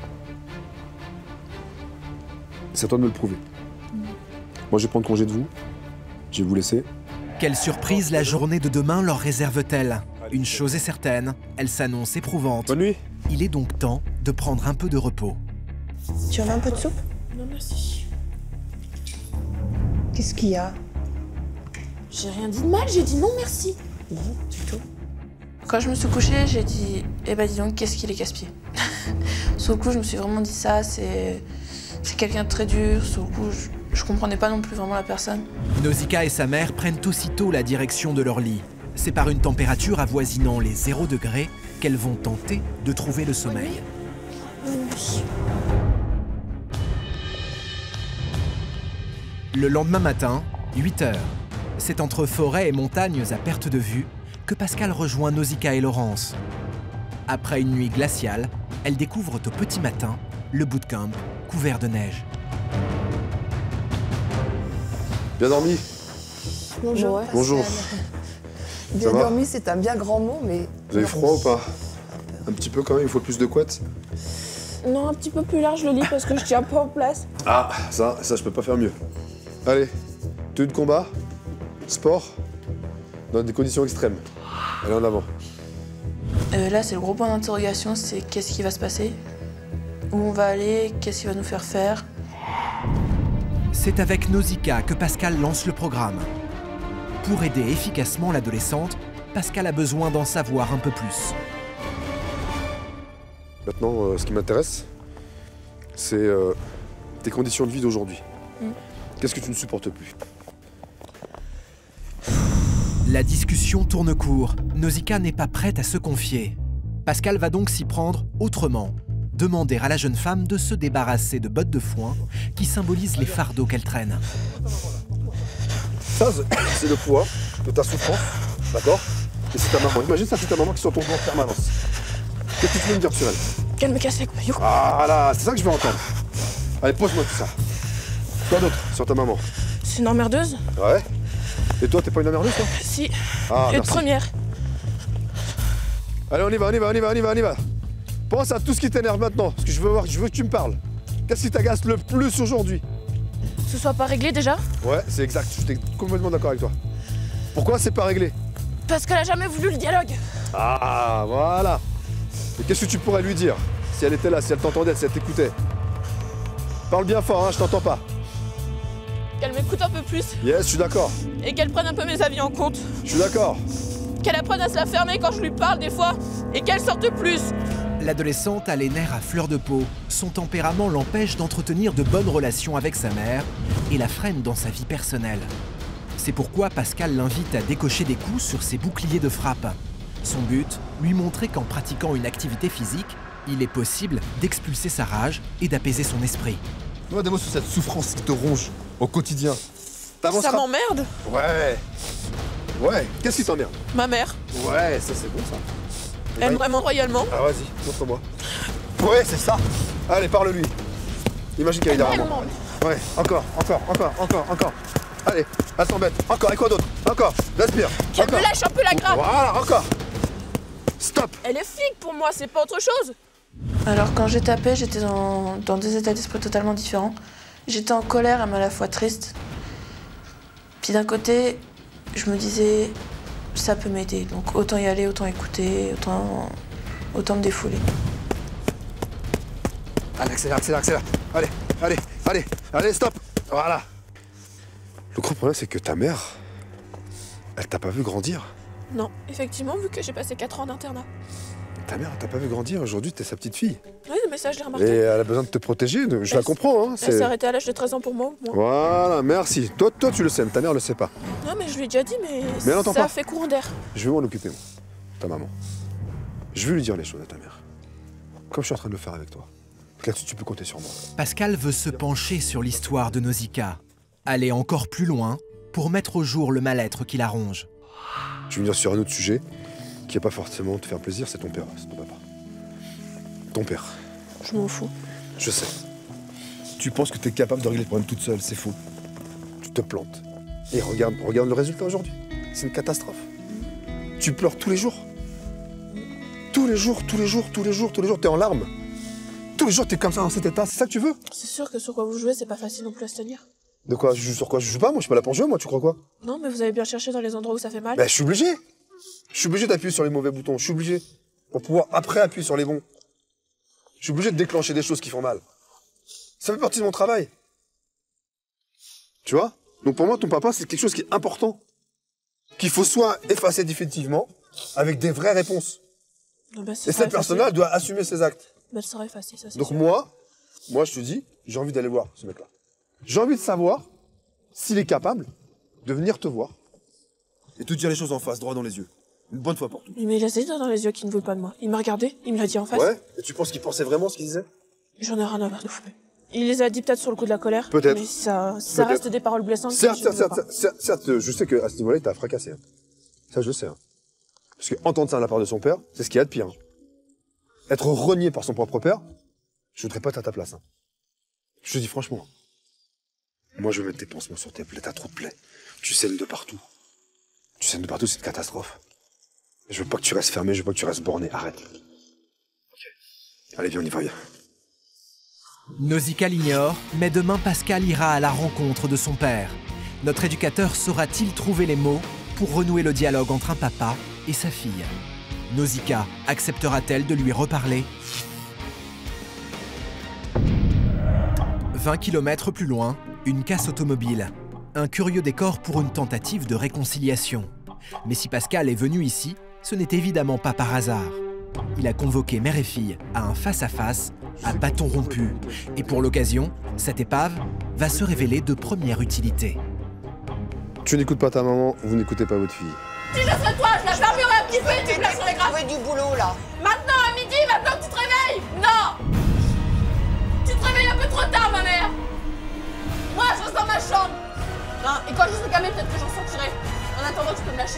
C'est à toi de me le prouver. Moi, je vais prendre congé de vous. Je vais vous laisser. Quelle surprise la journée de demain leur réserve-t-elle? Une chose est certaine, elle s'annonce éprouvante. Bonne nuit. Il est donc temps de prendre un peu de repos. Tu veux un peu de soupe? Non merci. Qu'est-ce qu'il y a? J'ai rien dit de mal, j'ai dit non merci. Non, du tout. Quand je me suis couchée, j'ai dit eh ben dis donc qu'est-ce qu'il est casse-pied. Sur le coup, je me suis vraiment dit ça, c'est quelqu'un de très dur. Sur le coup, je comprenais pas non plus vraiment la personne. Nausicaa et sa mère prennent aussitôt la direction de leur lit. C'est par une température avoisinant les 0 degrés qu'elles vont tenter de trouver le sommeil. Le lendemain matin, 8 h. C'est entre forêts et montagnes à perte de vue que Pascal rejoint Nausicaa et Laurence. Après une nuit glaciale, elles découvrent au petit matin le bootcamp couvert de neige. Bien dormi? Bonjour. Bonjour. Bien va dormi, c'est un bien grand mot, mais... Vous avez froid ou pas? Un petit peu quand même, il faut plus de couettes. Non, un petit peu plus large le lit parce que je tiens pas en place. Ah, ça je peux pas faire mieux. Allez, tenue de combat, sport, dans des conditions extrêmes. Allez, en avant. Là, c'est le gros point d'interrogation, c'est qu'est-ce qui va se passer? Où on va aller? Qu'est-ce qu'il va nous faire faire? C'est avec Nausicaa que Pascal lance le programme. Pour aider efficacement l'adolescente, Pascal a besoin d'en savoir un peu plus. Maintenant, ce qui m'intéresse, c'est tes conditions de vie d'aujourd'hui. Qu'est-ce que tu ne supportes plus? La discussion tourne court. Nausicaa n'est pas prête à se confier. Pascal va donc s'y prendre autrement. Demander à la jeune femme de se débarrasser de bottes de foin qui symbolisent les fardeaux qu'elle traîne. Ça, c'est le poids de ta souffrance, d'accord? Et c'est ta maman. Imagine ça, c'est ta maman qui est sur ton dos en permanence. Qu'est-ce que tu veux me dire sur elle? Qu'elle me casse les couilles. Ah là, c'est ça que je veux entendre. Allez, pose-moi tout ça. Quoi d'autre sur ta maman? C'est une emmerdeuse? Ouais. Et toi, t'es pas une emmerdeuse, toi? Si. Ah, Et de merci. première. Allez, on y va, on y va, on y va, on y va, on y va. Pense à tout ce qui t'énerve maintenant, parce que je veux que tu me parles. Qu'est-ce qui t'agace le plus aujourd'hui? Que ce soit pas réglé déjà? Ouais, c'est exact, je suis complètement d'accord avec toi. Pourquoi c'est pas réglé? Parce qu'elle a jamais voulu le dialogue. Ah, voilà. Et qu'est-ce que tu pourrais lui dire? Si elle était là, si elle t'entendait, si elle t'écoutait. Parle bien fort, hein, je t'entends pas. Qu'elle m'écoute un peu plus. Yes, je suis d'accord. Et qu'elle prenne un peu mes avis en compte. Je suis d'accord. Qu'elle apprenne à se la fermer quand je lui parle des fois. Et qu'elle sorte plus. L'adolescente a les nerfs à fleur de peau. Son tempérament l'empêche d'entretenir de bonnes relations avec sa mère et la freine dans sa vie personnelle. C'est pourquoi Pascal l'invite à décocher des coups sur ses boucliers de frappe. Son but, lui montrer qu'en pratiquant une activité physique, il est possible d'expulser sa rage et d'apaiser son esprit. Donne-moi des mots sur cette souffrance qui te ronge au quotidien. Ça m'emmerde. Ouais. Ouais, qu'est-ce qui t'emmerde? Ma mère. Ouais, ça c'est bon ça. Elle me royalement. Ah vas-y, montre-moi. Ouais, c'est ça. Allez, parle-lui. Imagine qu'elle est derrière moi. Ouais, encore. Allez, elle s'embête. Encore, et quoi d'autre? Encore, respire. Qu'elle me lâche un peu la grappe. Voilà, encore. Stop. Elle est flic pour moi, c'est pas autre chose. Alors quand j'ai tapé, j'étais dans deux états d'esprit totalement différents. J'étais en colère et à la fois triste. Puis d'un côté, je me disais, ça peut m'aider. Donc autant y aller, autant écouter, autant me défouler. Allez, accélère. Allez, stop. Voilà. Le gros problème, c'est que ta mère, elle t'a pas vu grandir. Non, effectivement, vu que j'ai passé 4 ans d'internat. Ta mère, elle t'a pas vu grandir. Aujourd'hui, t'es sa petite fille. Oui, mais ça, je l'ai Et remarqué. elle a besoin de te protéger. Je la comprends. Hein, Elle s'est arrêtée à l'âge de 13 ans pour moi. Voilà, merci. Toi, tu le sais, mais ta mère le sait pas. Non, mais je lui ai déjà dit, mais elle entend ça pas. fait courant d'air. Je vais m'en occuper, moi. Ta maman. Je vais lui dire les choses à ta mère. Comme je suis en train de le faire avec toi. Là-dessus, tu peux compter sur moi. Pascal veut se pencher sur l'histoire de Nausicaa, aller encore plus loin pour mettre au jour le mal-être qui la ronge. Je vais venir sur un autre sujet qui va pas forcément te faire plaisir, c'est ton père, c'est ton papa. Ton père. Je m'en fous. Je sais. Tu penses que tu es capable de régler le problème toute seule, c'est faux. Tu te plantes. Et regarde le résultat aujourd'hui. C'est une catastrophe. Tu pleures tous les jours. Tous les jours, t'es en larmes. Tous les jours, t'es comme ça dans cet état, c'est ça que tu veux? C'est sûr que sur quoi vous jouez, c'est pas facile non plus à se tenir. De quoi? Je joue sur quoi? Je joue pas, moi, je suis pas là pour jouer, moi, tu crois quoi? Non, mais vous avez bien cherché dans les endroits où ça fait mal. Ben, je suis obligé. Je suis obligé d'appuyer sur les mauvais boutons, je suis obligé. Pour pouvoir après appuyer sur les bons. Je suis obligé de déclencher des choses qui font mal. Ça fait partie de mon travail. Tu vois? Donc pour moi, ton papa, c'est quelque chose qui est important. Qu'il faut soit effacer définitivement, avec des vraies réponses. Non, bah, et cette personne-là, elle doit assumer ses actes. Mais elle sera effacée, ça c'est Donc sûr. moi, je te dis, j'ai envie d'aller voir ce mec-là. J'ai envie de savoir s'il est capable de venir te voir et te dire les choses en face, droit dans les yeux. Une bonne fois pour toutes. Mais il a ses dents dans les yeux qui ne veulent pas de moi. Il m'a regardé, il me l'a dit en face. Ouais? Et tu penses qu'il pensait vraiment ce qu'il disait? J'en ai rien à voir de fou. Il les a dit peut-être sur le coup de la colère. Peut-être. Mais ça Peut-être. reste des paroles blessantes. Certes, que je ne veux pas. certes, je sais qu'à ce niveau-là, il t'a fracassé. Hein. Ça, je le sais. Hein. Parce qu'entendre ça de la part de son père, c'est ce qu'il y a de pire. Hein. Être renié par son propre père, je voudrais pas être à ta place. Hein. Je te dis franchement. Moi, je vais mettre des pansements sur tes plaies. T'as trop de plaies. Tu saignes de partout. Tu saignes de partout, c'est une catastrophe. Je veux pas que tu restes fermé, je veux pas que tu restes borné. Arrête. Ok. Allez, viens, on y va, viens. Nausicaa l'ignore, mais demain Pascal ira à la rencontre de son père. Notre éducateur saura-t-il trouver les mots pour renouer le dialogue entre un papa et sa fille? Nausicaa acceptera-t-elle de lui reparler? 20 km plus loin, une casse automobile. Un curieux décor pour une tentative de réconciliation. Mais si Pascal est venu ici, ce n'est évidemment pas par hasard. Il a convoqué mère et fille à un face-à-face à bâton rompu. Et pour l'occasion, cette épave va se révéler de première utilité. Tu n'écoutes pas ta maman, vous n'écoutez pas votre fille. Si je serais toi, je la fermerais un petit peu et tu me la ferais grave. Trouver du boulot là. Maintenant, à midi, maintenant que tu te réveilles. Non. Tu te réveilles un peu trop tard, ma mère. Moi, je reste dans ma chambre. Hein, et quand je serai calmée, peut-être que j'en sortirai. En attendant, tu peux me lâcher.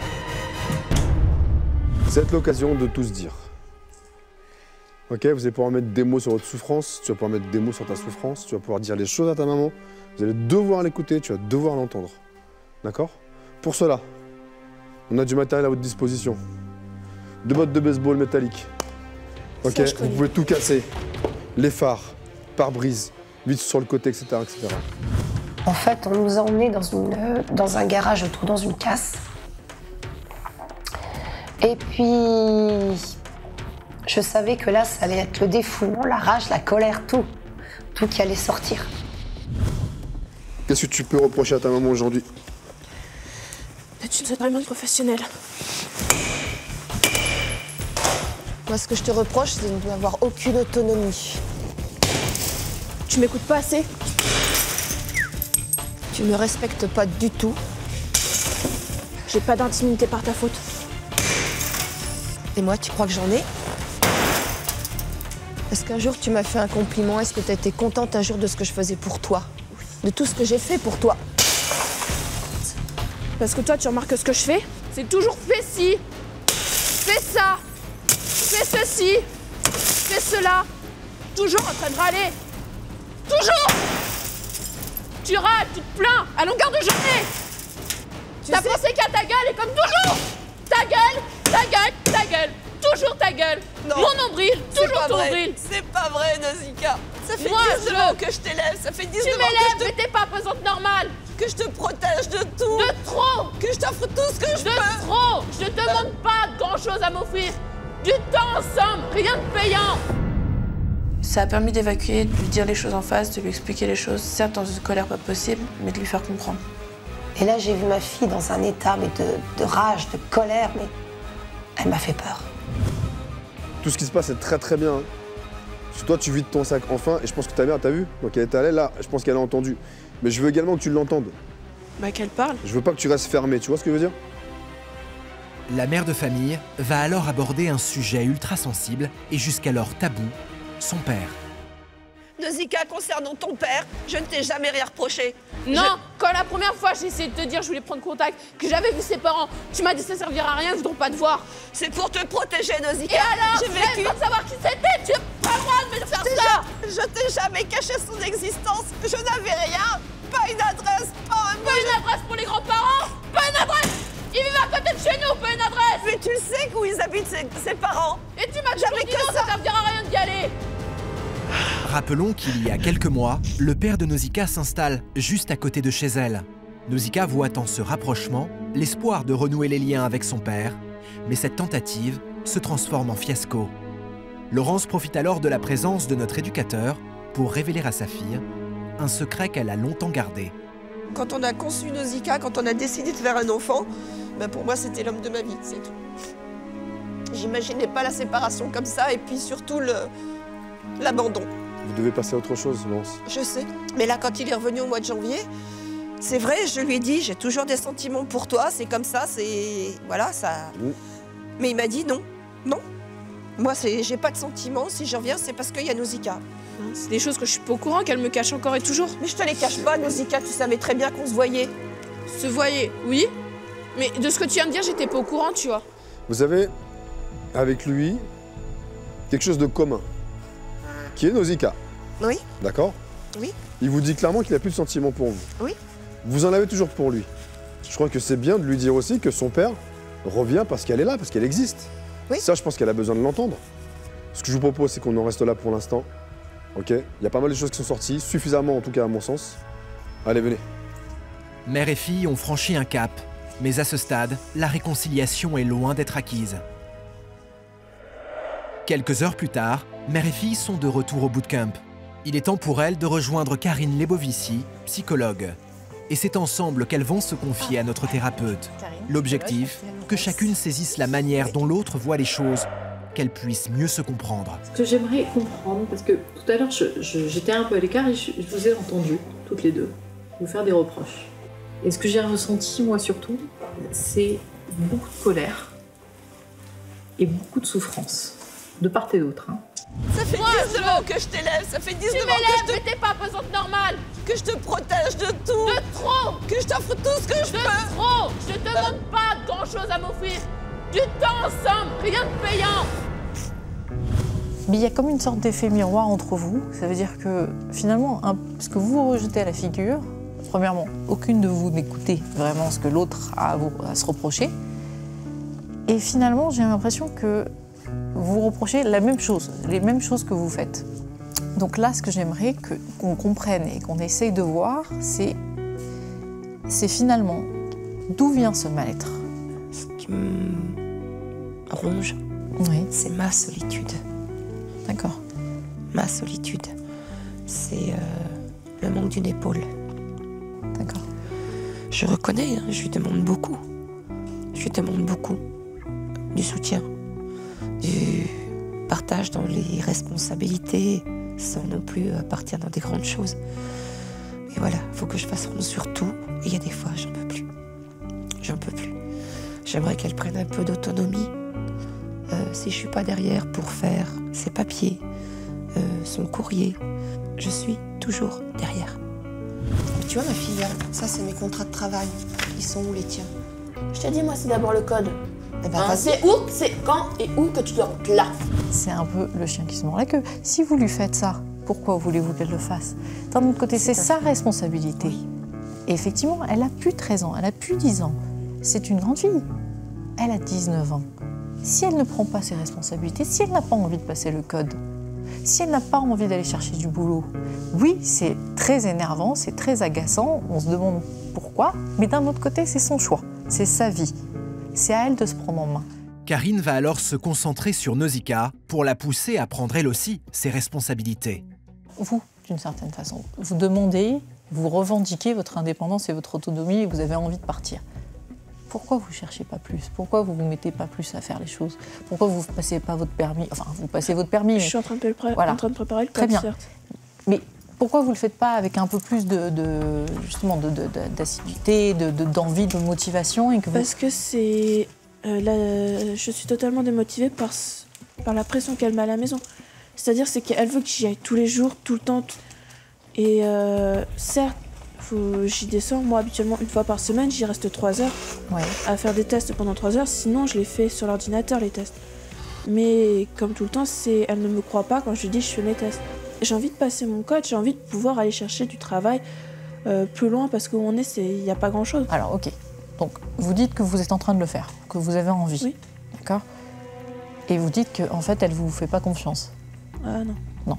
C'est l'occasion de tout se dire. Ok, vous allez pouvoir mettre des mots sur votre souffrance, tu vas pouvoir mettre des mots sur ta souffrance, tu vas pouvoir dire les choses à ta maman, vous allez devoir l'écouter, tu vas devoir l'entendre. D'accord? Pour cela, on a du matériel à votre disposition. 2 bottes de baseball métalliques. Ok, vous pouvez tout casser. Les phares, pare-brise, vitres sur le côté, etc., etc. En fait, on nous a emmenés dans un garage, dans une casse. Et puis, je savais que là, ça allait être le défoulement, la rage, la colère, tout qui allait sortir. Qu'est-ce que tu peux reprocher à ta maman aujourd'hui? Tu ne sais vraiment professionnel. Moi, ce que je te reproche, c'est de n'avoir aucune autonomie. Tu m'écoutes pas assez. Tu me respectes pas du tout. J'ai pas d'intimité par ta faute. Et moi, tu crois que j'en ai? Est-ce qu'un jour tu m'as fait un compliment? Est-ce que tu as été contente un jour de ce que je faisais pour toi? De tout ce que j'ai fait pour toi? Parce que toi, tu remarques ce que je fais? C'est toujours fais ci, fais ça, fais ceci, fais cela. Toujours en train de râler. Toujours. Tu râles, tu te plains à longueur de journée. T'as pensé qu'à ta gueule et comme toujours. Ta gueule, ta gueule, ta gueule. Toujours ta gueule. Non. Mon nombril, toujours ton nombril. C'est pas vrai, Nausicaa. Ça fait Moi, 19 ans que je t'élève, ça fait 19 Tu ans m'élèves, que mais t'es pas pesante normale. je te protège de tout. De trop. Que je t'offre tout ce que je De peux. trop. Je te demande pas grand-chose à m'offrir. Du temps en somme, rien de payant. Ça a permis d'évacuer, de lui dire les choses en face, de lui expliquer les choses, certes dans une colère pas possible, mais de lui faire comprendre. Et là, j'ai vu ma fille dans un état de rage, de colère, mais elle m'a fait peur. Tout ce qui se passe est très très bien. Hein. Parce que toi, tu vides ton sac enfin, et je pense que ta mère t'a vu. Donc elle est allée là, je pense qu'elle a entendu. Mais je veux également que tu l'entendes. Bah qu'elle parle. Je veux pas que tu restes fermé, tu vois ce que je veux dire? La mère de famille va alors aborder un sujet ultra sensible et jusqu'alors tabou, son père. Nausicaa, concernant ton père, je ne t'ai jamais rien reproché. Non, quand la première fois j'ai essayé de te dire je voulais prendre contact, que j'avais vu ses parents, tu m'as dit ça servira à rien, ils voudront pas te voir. C'est pour te protéger, Nausicaa. Et alors, j'ai vécu. même sans savoir qui c'était, tu n'as pas le droit de me faire ça. Je t'ai jamais caché son existence. Je n'avais rien. Pas une adresse, pas un mot. Pas une adresse pour les grands-parents. Pas une adresse. Ils vivent à côté de chez nous, pas une adresse. Mais tu le sais où ils habitent, ses parents. Et tu m'as toujours dit non, ça servira à rien d'y aller. Rappelons qu'il y a quelques mois, le père de Nausicaa s'installe juste à côté de chez elle. Nausicaa voit en ce rapprochement l'espoir de renouer les liens avec son père, mais cette tentative se transforme en fiasco. Laurence profite alors de la présence de notre éducateur pour révéler à sa fille un secret qu'elle a longtemps gardé. Quand on a conçu Nausicaa, quand on a décidé de faire un enfant, ben pour moi c'était l'homme de ma vie, c'est tout. J'imaginais pas la séparation comme ça et puis surtout l'abandon. Vous devez passer à autre chose, Laurence. Je sais. Mais là, quand il est revenu au mois de janvier, c'est vrai, je lui ai dit, j'ai toujours des sentiments pour toi, c'est comme ça, c'est... Voilà, ça... Mais il m'a dit non, non. Moi, j'ai pas de sentiments, si je reviens, c'est parce qu'il y a Nausicaa. C'est des choses que je suis pas au courant, qu'elle me cache encore et toujours. Mais je te les cache pas, Nausicaa, tu savais très bien qu'on se voyait. Se voyait, oui. Mais de ce que tu viens de dire, j'étais pas au courant, tu vois. Vous avez, avec lui, quelque chose de commun, qui est Nausicaa. Oui. D'accord? Oui. Il vous dit clairement qu'il n'a plus de sentiments pour vous. Oui. Vous en avez toujours pour lui. Je crois que c'est bien de lui dire aussi que son père revient parce qu'elle est là, parce qu'elle existe. Oui. Ça, je pense qu'elle a besoin de l'entendre. Ce que je vous propose, c'est qu'on en reste là pour l'instant. Ok? Il y a pas mal de choses qui sont sorties, suffisamment en tout cas à mon sens. Allez, venez. Mère et fille ont franchi un cap, mais à ce stade, la réconciliation est loin d'être acquise. Quelques heures plus tard, mère et fille sont de retour au bootcamp. Il est temps pour elles de rejoindre Karine Lebovici, psychologue. Et c'est ensemble qu'elles vont se confier à notre thérapeute. L'objectif, que chacune saisisse la manière dont l'autre voit les choses qu'elles puissent mieux se comprendre. Ce que j'aimerais comprendre, parce que tout à l'heure j'étais un peu à l'écart et je vous ai entendu, toutes les deux, vous faire des reproches. Et ce que j'ai ressenti, moi surtout, c'est beaucoup de colère et beaucoup de souffrance, de part et d'autre. Hein. Ça fait 19 ans que je t'élève, ça fait 19 ans Tu m'élèves, mais t'es pas pesante normale. que je te protège de tout. De trop. Que je t'offre tout ce que je peux. De trop. Je te demande pas grand chose à m'offrir. Du temps ensemble, rien de payant. Mais il y a comme une sorte d'effet miroir entre vous. Ça veut dire que finalement, ce que vous vous rejetez à la figure, premièrement, aucune de vous n'écoutez vraiment ce que l'autre a à se reprocher. Et finalement, j'ai l'impression que vous reprochez la même chose, les mêmes choses que vous faites. Donc là, ce que j'aimerais qu'on comprenne et qu'on essaye de voir, c'est finalement d'où vient ce mal-être. Ce qui me ronge, Oui, c'est ma solitude. d'accord. Ma solitude, c'est le manque d'une épaule. D'accord. Je reconnais, hein, je lui demande beaucoup. Je lui demande beaucoup du soutien, du partage dans les responsabilités, sans non plus partir dans des grandes choses. Mais voilà, il faut que je fasse rond sur tout. Et il y a des fois, j'en peux plus. J'en peux plus. J'aimerais qu'elle prenne un peu d'autonomie. Si je suis pas derrière pour faire ses papiers, son courrier, je suis toujours derrière. Tu vois ma fille, ça c'est mes contrats de travail. Ils sont où les tiens? Je te dis, moi, c'est d'abord le code. Eh ben Hein, vas-y. c'est où, c'est quand et où que tu dois là. C'est un peu le chien qui se mord la queue. Si vous lui faites ça, pourquoi voulez-vous qu'elle le fasse? D'un autre côté, c'est sa responsabilité. Et effectivement, elle a plus 13 ans, elle a plus 10 ans. C'est une grande fille. Elle a 19 ans. Si elle ne prend pas ses responsabilités, si elle n'a pas envie de passer le code, si elle n'a pas envie d'aller chercher du boulot, oui, c'est très énervant, c'est très agaçant, on se demande pourquoi, mais d'un autre côté, c'est son choix, c'est sa vie. C'est à elle de se prendre en main. Karine va alors se concentrer sur Nausicaa pour la pousser à prendre elle aussi ses responsabilités. Vous, d'une certaine façon, vous demandez, vous revendiquez votre indépendance et votre autonomie et vous avez envie de partir. Pourquoi vous ne cherchez pas plus? Pourquoi vous ne vous mettez pas plus à faire les choses? Pourquoi vous ne passez pas votre permis? Enfin, vous passez votre permis, mais... Je suis en train de Voilà. en train de préparer le Très code, bien. certes. Mais pourquoi vous ne le faites pas avec un peu plus d'assiduité, d'envie, de motivation et que vous... Parce que c'est... je suis totalement démotivée par la pression qu'elle met à la maison. C'est-à-dire c'est qu'elle veut que j'y aille tous les jours, tout le temps. Et certes, j'y descends. Moi, habituellement, une fois par semaine, j'y reste 3 heures Ouais. à faire des tests pendant 3 heures. Sinon, je les fais sur l'ordinateur, les tests. Mais comme tout le temps, elle ne me croit pas quand je lui dis je fais mes tests. J'ai envie de passer mon code, j'ai envie de pouvoir aller chercher du travail plus loin parce qu'où on est, il n'y a pas grand-chose. Alors, ok. Donc, vous dites que vous êtes en train de le faire, que vous avez envie. Oui. D'accord? Et vous dites qu'en fait, elle ne vous fait pas confiance. Ah non. Non.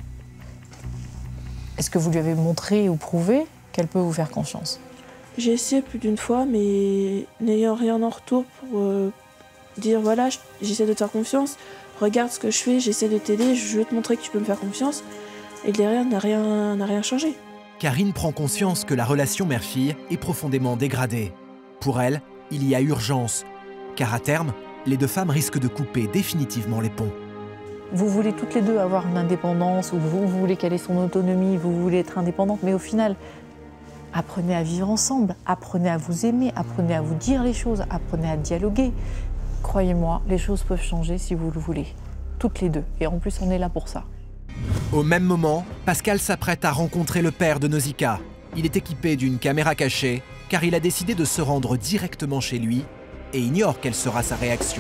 Est-ce que vous lui avez montré ou prouvé qu'elle peut vous faire confiance? J'ai essayé plus d'une fois, mais n'ayant rien en retour pour dire voilà, j'essaie de te faire confiance, regarde ce que je fais, j'essaie de t'aider, je veux te montrer que tu peux me faire confiance. Et derrière, n'a rien changé. Karine prend conscience que la relation mère-fille est profondément dégradée. Pour elle, il y a urgence, car à terme, les deux femmes risquent de couper définitivement les ponts. Vous voulez toutes les deux avoir une indépendance, ou vous voulez qu'elle ait son autonomie, vous voulez être indépendante, mais au final, apprenez à vivre ensemble, apprenez à vous aimer, apprenez à vous dire les choses, apprenez à dialoguer. Croyez-moi, les choses peuvent changer si vous le voulez, toutes les deux. Et en plus, on est là pour ça. Au même moment, Pascal s'apprête à rencontrer le père de Nausicaa. Il est équipé d'une caméra cachée, car il a décidé de se rendre directement chez lui et ignore quelle sera sa réaction.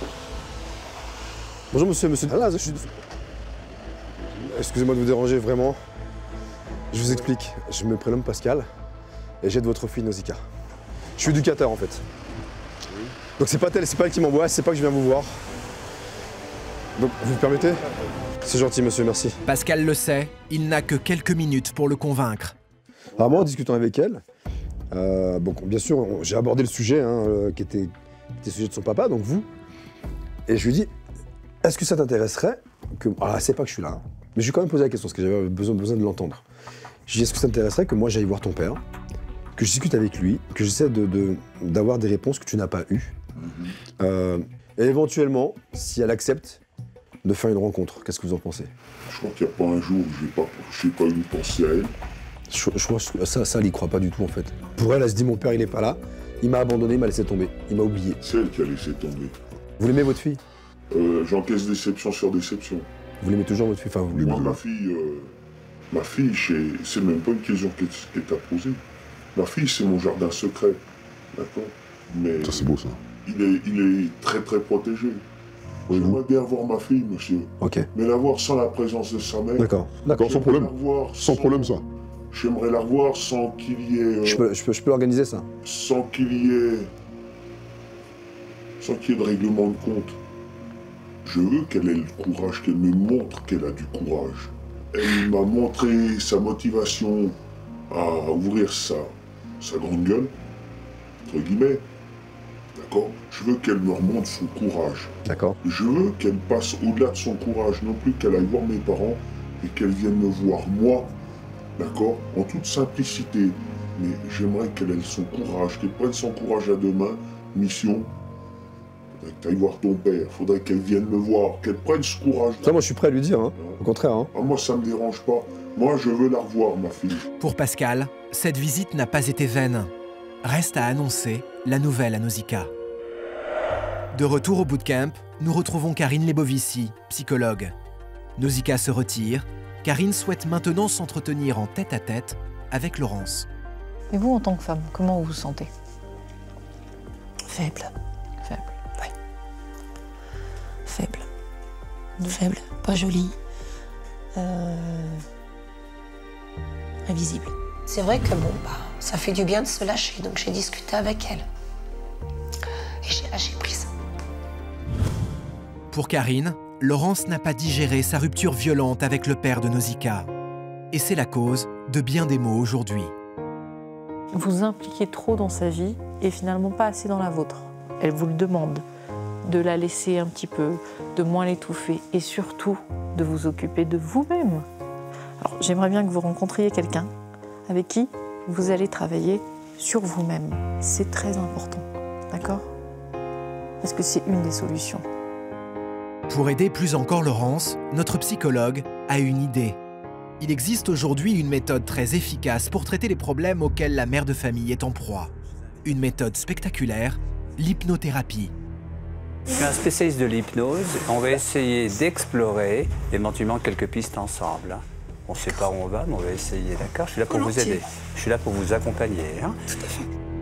Bonjour monsieur Dallas, excusez-moi de vous déranger vraiment. Je vous explique, je me prénomme Pascal et j'aide votre fille Nausicaa. Je suis éducateur en fait. Donc c'est pas elle qui m'envoie, c'est pas que je viens vous voir. Donc vous me permettez? C'est gentil monsieur, merci. Pascal le sait, il n'a que quelques minutes pour le convaincre. Alors moi en discutant avec elle, bon, bien sûr j'ai abordé le sujet qui était le sujet de son papa, donc vous. Et je lui dis, est-ce que ça t'intéresserait que... Ah, c'est pas que je suis là, hein, mais je lui ai quand même posé la question parce que j'avais besoin de l'entendre. Je lui ai dit, est-ce que ça t'intéresserait que moi j'aille voir ton père, que je discute avec lui, que j'essaie d'avoir des réponses que tu n'as pas eues. Et éventuellement, si elle accepte, de faire une rencontre. Qu'est-ce que vous en pensez? Je crois qu'il n'y a pas un jour où j'ai pas eu une pensée à elle. Je crois que ça, elle y croit pas du tout en fait. Pour elle, elle se dit mon père il est pas là, il m'a abandonné, il m'a laissé tomber, il m'a oublié. C'est elle qui a laissé tomber. Vous l'aimez votre fille? J'encaisse déception sur déception. Vous l'aimez toujours votre fille? Enfin, vous l'aimez? Moi, ma fille, c'est même pas une question qu'elle t'a posée. Ma fille, c'est mon jardin secret, d'accord? Mais ça c'est beau ça. Il est très très protégé. J'aimerais bien voir ma fille, monsieur. Ok. Mais la voir sans la présence de sa mère. D'accord, sans problème. Sans problème ça. J'aimerais la voir sans qu'il y ait... Je peux organiser ça. Sans qu'il y ait de règlement de compte. Je veux qu'elle ait le courage, qu'elle me montre qu'elle a du courage. Elle m'a montré sa motivation à ouvrir sa grande gueule, entre guillemets. D'accord? Je veux qu'elle me remonte son courage. D'accord. Je veux qu'elle passe au-delà de son courage, non plus qu'elle aille voir mes parents et qu'elle vienne me voir moi, d'accord? En toute simplicité. Mais j'aimerais qu'elle ait son courage, qu'elle prenne son courage à deux mains. Mission, faudrait que tu ailles voir ton père, faudrait qu'elle vienne me voir, qu'elle prenne ce courage. Ça, moi je suis prêt à lui dire, hein. Au contraire. Hein. Ah, moi ça me dérange pas. Moi je veux la revoir, ma fille. Pour Pascal, cette visite n'a pas été vaine. Reste à annoncer la nouvelle à Nausicaa. De retour au bootcamp, nous retrouvons Karine Lebovici, psychologue. Nausicaa se retire. Karine souhaite maintenant s'entretenir en tête-à-tête avec Laurence. Et vous, en tant que femme, comment vous vous sentez? Faible. Faible. Oui. Faible. Faible, pas jolie. Invisible. C'est vrai que bon, ça fait du bien de se lâcher, donc j'ai discuté avec elle. Et j'ai lâché prise. Pour Karine, Laurence n'a pas digéré sa rupture violente avec le père de Nausicaa. Et c'est la cause de bien des maux aujourd'hui. Vous impliquez trop dans sa vie et finalement pas assez dans la vôtre. Elle vous le demande, de la laisser un petit peu, de moins l'étouffer et surtout de vous occuper de vous-même. Alors j'aimerais bien que vous rencontriez quelqu'un avec qui vous allez travailler sur vous-même. C'est très important, d'accord? Parce que c'est une des solutions. Pour aider plus encore Laurence, notre psychologue a une idée. Il existe aujourd'hui une méthode très efficace pour traiter les problèmes auxquels la mère de famille est en proie. Une méthode spectaculaire, l'hypnothérapie. Je suis un spécialiste de l'hypnose. On va essayer d'explorer éventuellement quelques pistes ensemble. On ne sait pas où on va, mais on va essayer, d'accord? Je suis là pour vous aider. Je suis là pour vous accompagner. Hein. Tout à fait.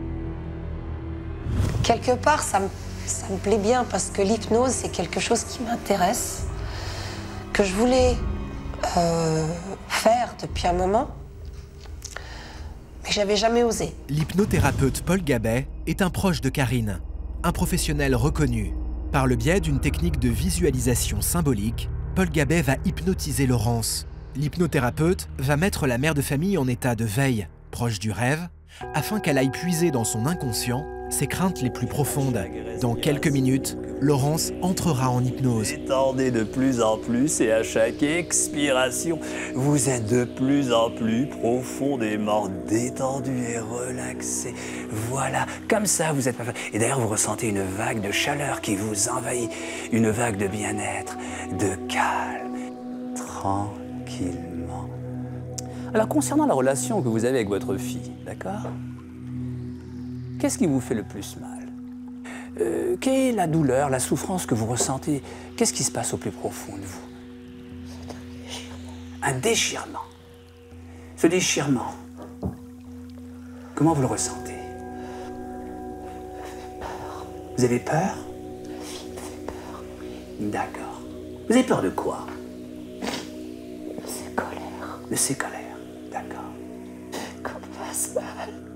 Quelque part, ça me plaît bien parce que l'hypnose, c'est quelque chose qui m'intéresse, que je voulais faire depuis un moment, mais j'avais jamais osé. L'hypnothérapeute Paul Gabet est un proche de Karine, un professionnel reconnu. Par le biais d'une technique de visualisation symbolique, Paul Gabet va hypnotiser Laurence. L'hypnothérapeute va mettre la mère de famille en état de veille, proche du rêve, afin qu'elle aille puiser dans son inconscient ses craintes les plus profondes. Dans quelques minutes, Laurence entrera en hypnose. Détendez de plus en plus et à chaque expiration, vous êtes de plus en plus profondément détendu et relaxé. Voilà, comme ça vous êtes... Et d'ailleurs, vous ressentez une vague de chaleur qui vous envahit, une vague de bien-être, de calme, tranquillement. Alors, concernant la relation que vous avez avec votre fille, d'accord? Qu'est-ce qui vous fait le plus mal? Quelle est la douleur, la souffrance que vous ressentez? Qu'est-ce qui se passe au plus profond de vous? Un déchirement. Ce déchirement, comment vous le ressentez? Vous avez peur? La fille me fait peur, oui. D'accord. Vous avez peur de quoi? De ses colères. De ses colères, d'accord. Qu'on fasse mal.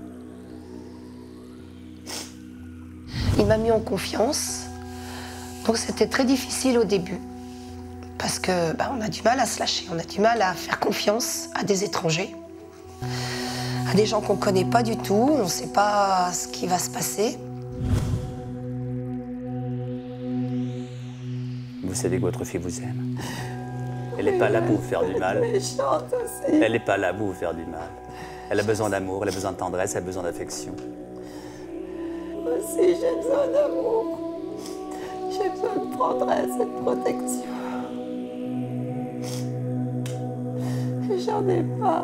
Il m'a mis en confiance, donc c'était très difficile au début, parce que on a du mal à se lâcher, on a du mal à faire confiance à des étrangers, à des gens qu'on ne connaît pas du tout, on ne sait pas ce qui va se passer. Vous savez que votre fille vous aime. Elle n'est pas là pour vous faire du mal. Elle n'est pas là pour vous faire du mal. Elle a besoin d'amour, elle a besoin de tendresse, elle a besoin d'affection. Moi aussi, j'ai besoin d'amour. J'ai besoin de tendresse et de protection. j'en ai pas.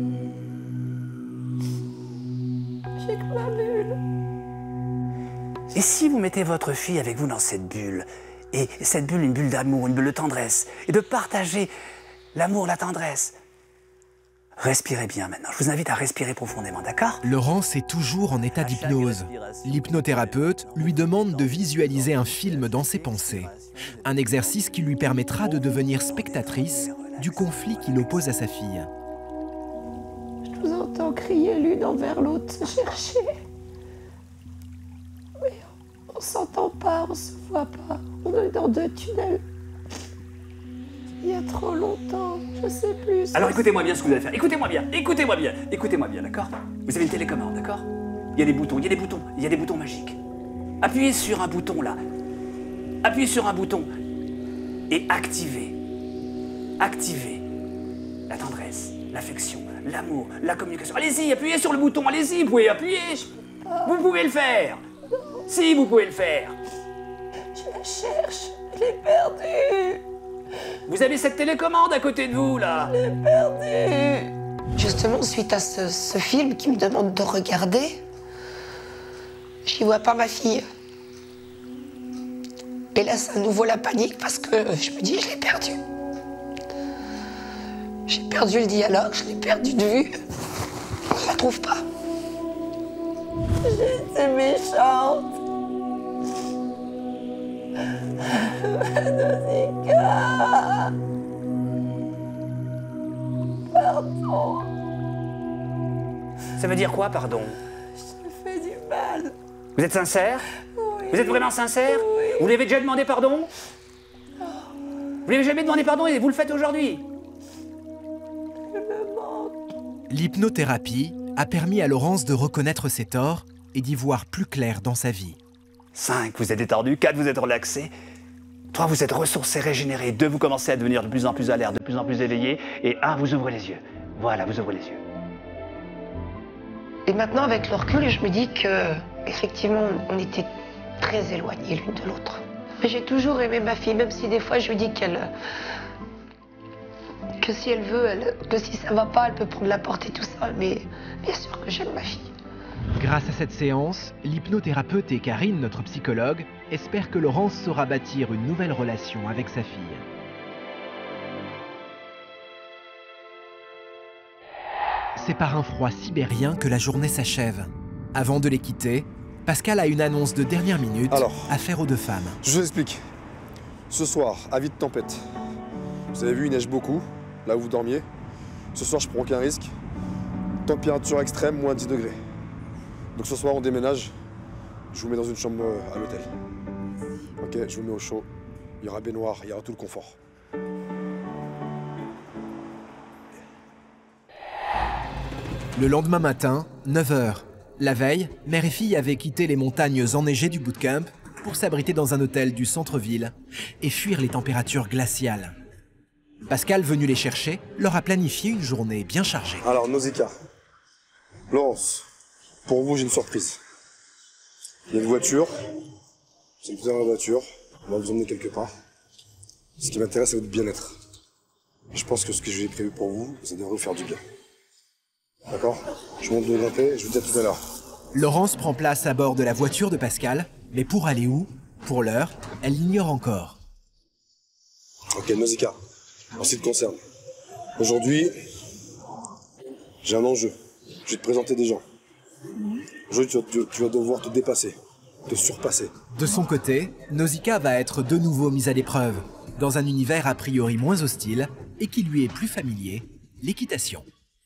J'ai que ma bulle. Et si vous mettez votre fille avec vous dans cette bulle, et cette bulle, une bulle d'amour, une bulle de tendresse, et de partager l'amour, la tendresse. Respirez bien maintenant. Je vous invite à respirer profondément, d'accord? Laurence est toujours en état d'hypnose. L'hypnothérapeute lui demande de visualiser un film dans ses pensées. Un exercice qui lui permettra de devenir spectatrice du conflit qui l'oppose à sa fille. Je vous entends crier l'une envers l'autre, se chercher. Mais on s'entend pas, on se voit pas. On est dans deux tunnels. Il y a trop longtemps, je sais plus. Alors écoutez-moi bien ce que vous allez faire. Écoutez-moi bien, écoutez-moi bien, écoutez-moi bien, d'accord? Vous avez une télécommande, d'accord? Il y a des boutons, il y a des boutons, il y a des boutons magiques. Appuyez sur un bouton là. Appuyez sur un bouton et activez. Activez la tendresse, l'affection, l'amour, la communication. Allez-y, appuyez sur le bouton, allez-y, vous pouvez appuyer. Vous pouvez le faire. Si, vous pouvez le faire. Je la cherche, je l'ai perdue. Vous avez cette télécommande à côté de vous, là. Je l'ai perdue. Justement, suite à ce film qui me demande de regarder, j'y vois pas ma fille. Et là, c'est à nouveau la panique parce que je me dis, je l'ai perdue. J'ai perdu le dialogue, je l'ai perdu de vue. Je la trouve pas. J'ai été méchante. Nausicaa. Pardon. Ça veut dire quoi, pardon? Je te fais du mal. Vous êtes sincère? Oui. Vous êtes vraiment sincère? Oui. Vous lui avez déjà demandé pardon? Vous lui avez jamais demandé pardon et vous le faites aujourd'hui? Je me manque. L'hypnothérapie a permis à Laurence de reconnaître ses torts et d'y voir plus clair dans sa vie. 5, vous êtes détendu. 4, vous êtes relaxé. 3, vous êtes ressourcé, régénéré. 2, vous commencez à devenir de plus en plus alerte, de plus en plus éveillé. Et 1, vous ouvrez les yeux. Voilà, vous ouvrez les yeux. Et maintenant, avec le recul, je me dis que, effectivement, on était très éloignés l'une de l'autre. Mais j'ai toujours aimé ma fille, même si des fois je lui dis que si elle veut, que si ça va pas, elle peut prendre la porte et tout ça. Mais bien sûr que j'aime ma fille. Grâce à cette séance, l'hypnothérapeute et Karine, notre psychologue, espèrent que Laurence saura bâtir une nouvelle relation avec sa fille. C'est par un froid sibérien que la journée s'achève. Avant de les quitter, Pascal a une annonce de dernière minute à faire aux deux femmes. Je vous explique. Ce soir, avis de tempête. Vous avez vu, il neige beaucoup, là où vous dormiez. Ce soir, je prends aucun risque. Température extrême, moins 10 degrés. Donc ce soir, on déménage. Je vous mets dans une chambre à l'hôtel. Ok, je vous mets au chaud. Il y aura baignoire, il y aura tout le confort. Le lendemain matin, 9 h. La veille, mère et fille avaient quitté les montagnes enneigées du bootcamp pour s'abriter dans un hôtel du centre-ville et fuir les températures glaciales. Pascal, venu les chercher, leur a planifié une journée bien chargée. Alors, Nausicaa. Laurence, pour vous, j'ai une surprise. Il y a une voiture. Vous allez dans la voiture. On va vous emmener quelque part. Ce qui m'intéresse, c'est votre bien-être. Je pense que ce que j'ai prévu pour vous, ça devrait vous faire du bien. D'accord? Je monte de grimper et je vous dis à tout à l'heure. Laurence prend place à bord de la voiture de Pascal, mais pour aller où? Pour l'heure, elle l'ignore encore. Ok, Nausicaa, en ce qui te concerne. Aujourd'hui, j'ai un enjeu. Je vais te présenter des gens. Aujourd'hui, tu vas devoir te dépasser, te surpasser. De son côté, Nausicaa va être de nouveau mise à l'épreuve, dans un univers a priori moins hostile et qui lui est plus familier, l'équitation.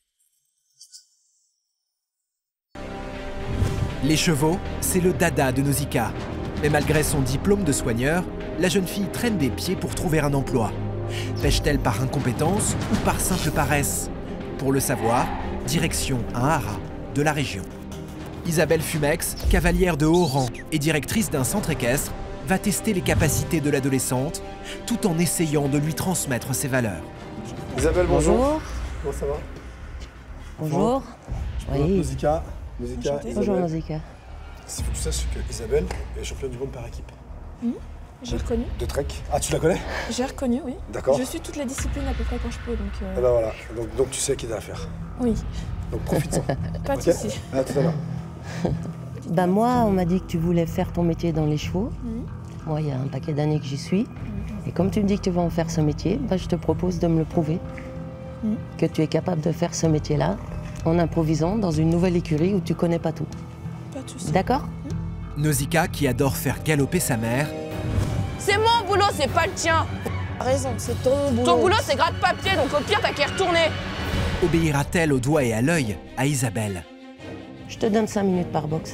Les chevaux, c'est le dada de Nausicaa. Mais malgré son diplôme de soigneur, la jeune fille traîne des pieds pour trouver un emploi. Pêche-t-elle par incompétence ou par simple paresse? Pour le savoir, direction un haras de la région. Isabelle Fumex, cavalière de haut rang et directrice d'un centre équestre, va tester les capacités de l'adolescente tout en essayant de lui transmettre ses valeurs. Isabelle, bonjour. Comment ça va? Bonjour. Oui. Nausicaa. Bonjour Nausicaa. Ce qu'il faut que tu saches, c'est que Isabelle est championne du monde par équipe. J'ai reconnu. De trek. Ah, tu la connais? J'ai reconnu, oui. D'accord. Je suis toutes les disciplines à peu près quand je peux, donc... Et ben voilà, donc tu sais qui t'as à faire. Oui. Donc profite-en. Pas de soucis. À tout à l'heure. Bah moi, on m'a dit que tu voulais faire ton métier dans les chevaux. Moi, il y a un paquet d'années que j'y suis. Et comme tu me dis que tu vas en faire ce métier, bah, je te propose de me le prouver. Que tu es capable de faire ce métier-là en improvisant dans une nouvelle écurie où tu connais pas tout. Pas de soucis. D'accord? Nausicaa, qui adore faire galoper sa mère, C'est mon boulot, c'est pas le tien. T'as raison, c'est ton boulot. Ton boulot, c'est gratte-papier, donc au pire, t'as qu'à y retourner. obéira-t-elle au doigt et à l'œil à Isabelle? Je te donne 5 minutes par box.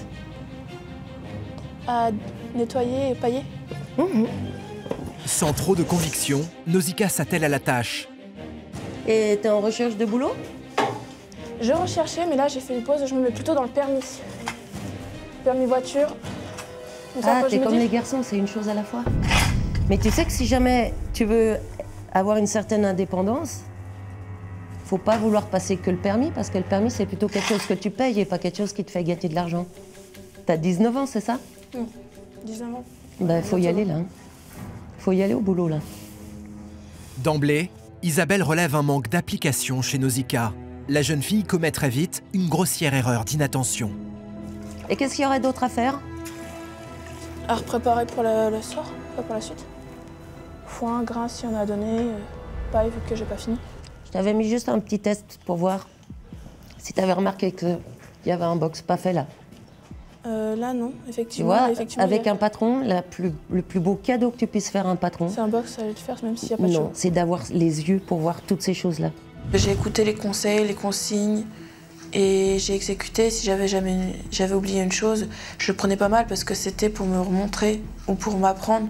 À nettoyer et pailler. Sans trop de conviction, Nausicaa s'attelle à la tâche. Et t'es en recherche de boulot? Je recherchais, mais là, j'ai fait une pause. Je me mets plutôt dans le permis. Permis voiture. Comme ça, Ah, quand t'es je me comme dis- les garçons, c'est une chose à la fois. Mais tu sais que si jamais tu veux avoir une certaine indépendance, faut pas vouloir passer que le permis, parce que le permis, c'est plutôt quelque chose que tu payes et pas quelque chose qui te fait gagner de l'argent. T'as 19 ans, c'est ça? 19 ans. Ben, faut y aller, là. Faut y aller au boulot, là. D'emblée, Isabelle relève un manque d'application chez Nausicaa. La jeune fille commet très vite une grossière erreur d'inattention. Et qu'est-ce qu'il y aurait d'autre à faire? À repréparer pour le soir, pas pour la suite. Foin, grain, si on a donné. Paille, vu que j'ai pas fini. Je t'avais mis juste un petit test pour voir si t'avais remarqué qu'il y avait un box pas fait, là. Là, non, Tu effectivement. vois, effectivement, avec un patron, le plus beau cadeau que tu puisses faire à un patron, C'est un box, ça allait le faire, même s'il n'y a pas de non, chevaux. c'est d'avoir les yeux pour voir toutes ces choses-là. J'ai écouté les conseils, les consignes, et j'ai exécuté. Si j'avais oublié une chose, je le prenais pas mal parce que c'était pour me remontrer ou pour m'apprendre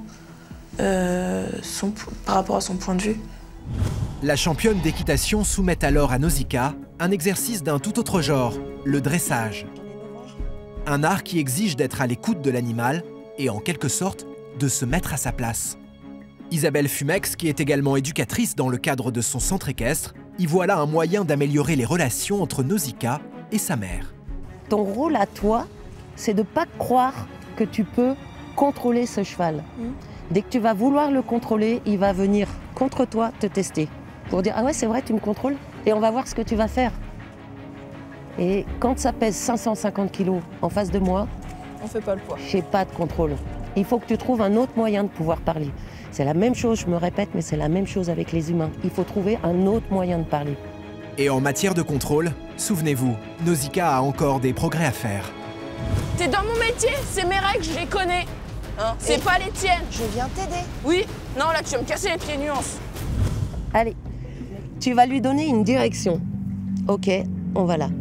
par rapport à son point de vue. La championne d'équitation soumet alors à Nausicaa un exercice d'un tout autre genre, le dressage. Un art qui exige d'être à l'écoute de l'animal et en quelque sorte de se mettre à sa place. Isabelle Fumex, qui est également éducatrice dans le cadre de son centre équestre, y voit là un moyen d'améliorer les relations entre Nausicaa et sa mère. Ton rôle à toi, c'est de ne pas croire que tu peux contrôler ce cheval. Dès que tu vas vouloir le contrôler, il va venir contre toi te tester. Pour dire, ah ouais, c'est vrai, tu me contrôles? Et on va voir ce que tu vas faire. Et quand ça pèse 550 kilos en face de moi, On fait pas le poids. j'ai pas de contrôle. Il faut que tu trouves un autre moyen de pouvoir parler. C'est la même chose, je me répète, mais c'est la même chose avec les humains. Il faut trouver un autre moyen de parler. Et en matière de contrôle, souvenez-vous, Nausicaa a encore des progrès à faire. T'es dans mon métier, c'est mes règles, je les connais. Hein, C'est et pas les tiennes. Je viens t'aider. Oui, non, là, tu vas me casser les pieds, nuance. Allez, tu vas lui donner une direction. Ok, on va là.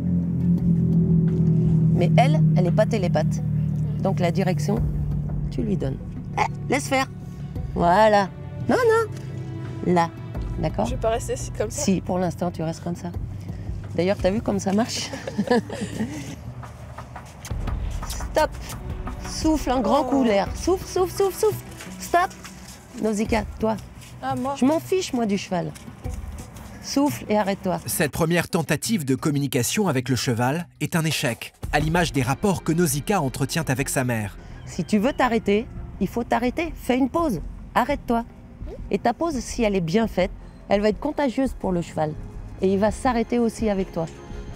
Mais elle n'est pas télépathe. Donc la direction, tu lui donnes. Laisse faire. Voilà. Non, non. Là, d'accord? Je vais pas rester comme ça. Si, pour l'instant, tu restes comme ça. D'ailleurs, t'as vu comme ça marche? Stop. Souffle un grand coup l'air. Souffle, souffle, souffle, souffle. Stop. Nausicaa, toi. Ah, moi. Je m'en fiche, moi, du cheval. Souffle et arrête-toi. Cette première tentative de communication avec le cheval est un échec, à l'image des rapports que Nausicaa entretient avec sa mère. Si tu veux t'arrêter, il faut t'arrêter. Fais une pause. Arrête-toi. Et ta pause, si elle est bien faite, elle va être contagieuse pour le cheval. Et il va s'arrêter aussi avec toi.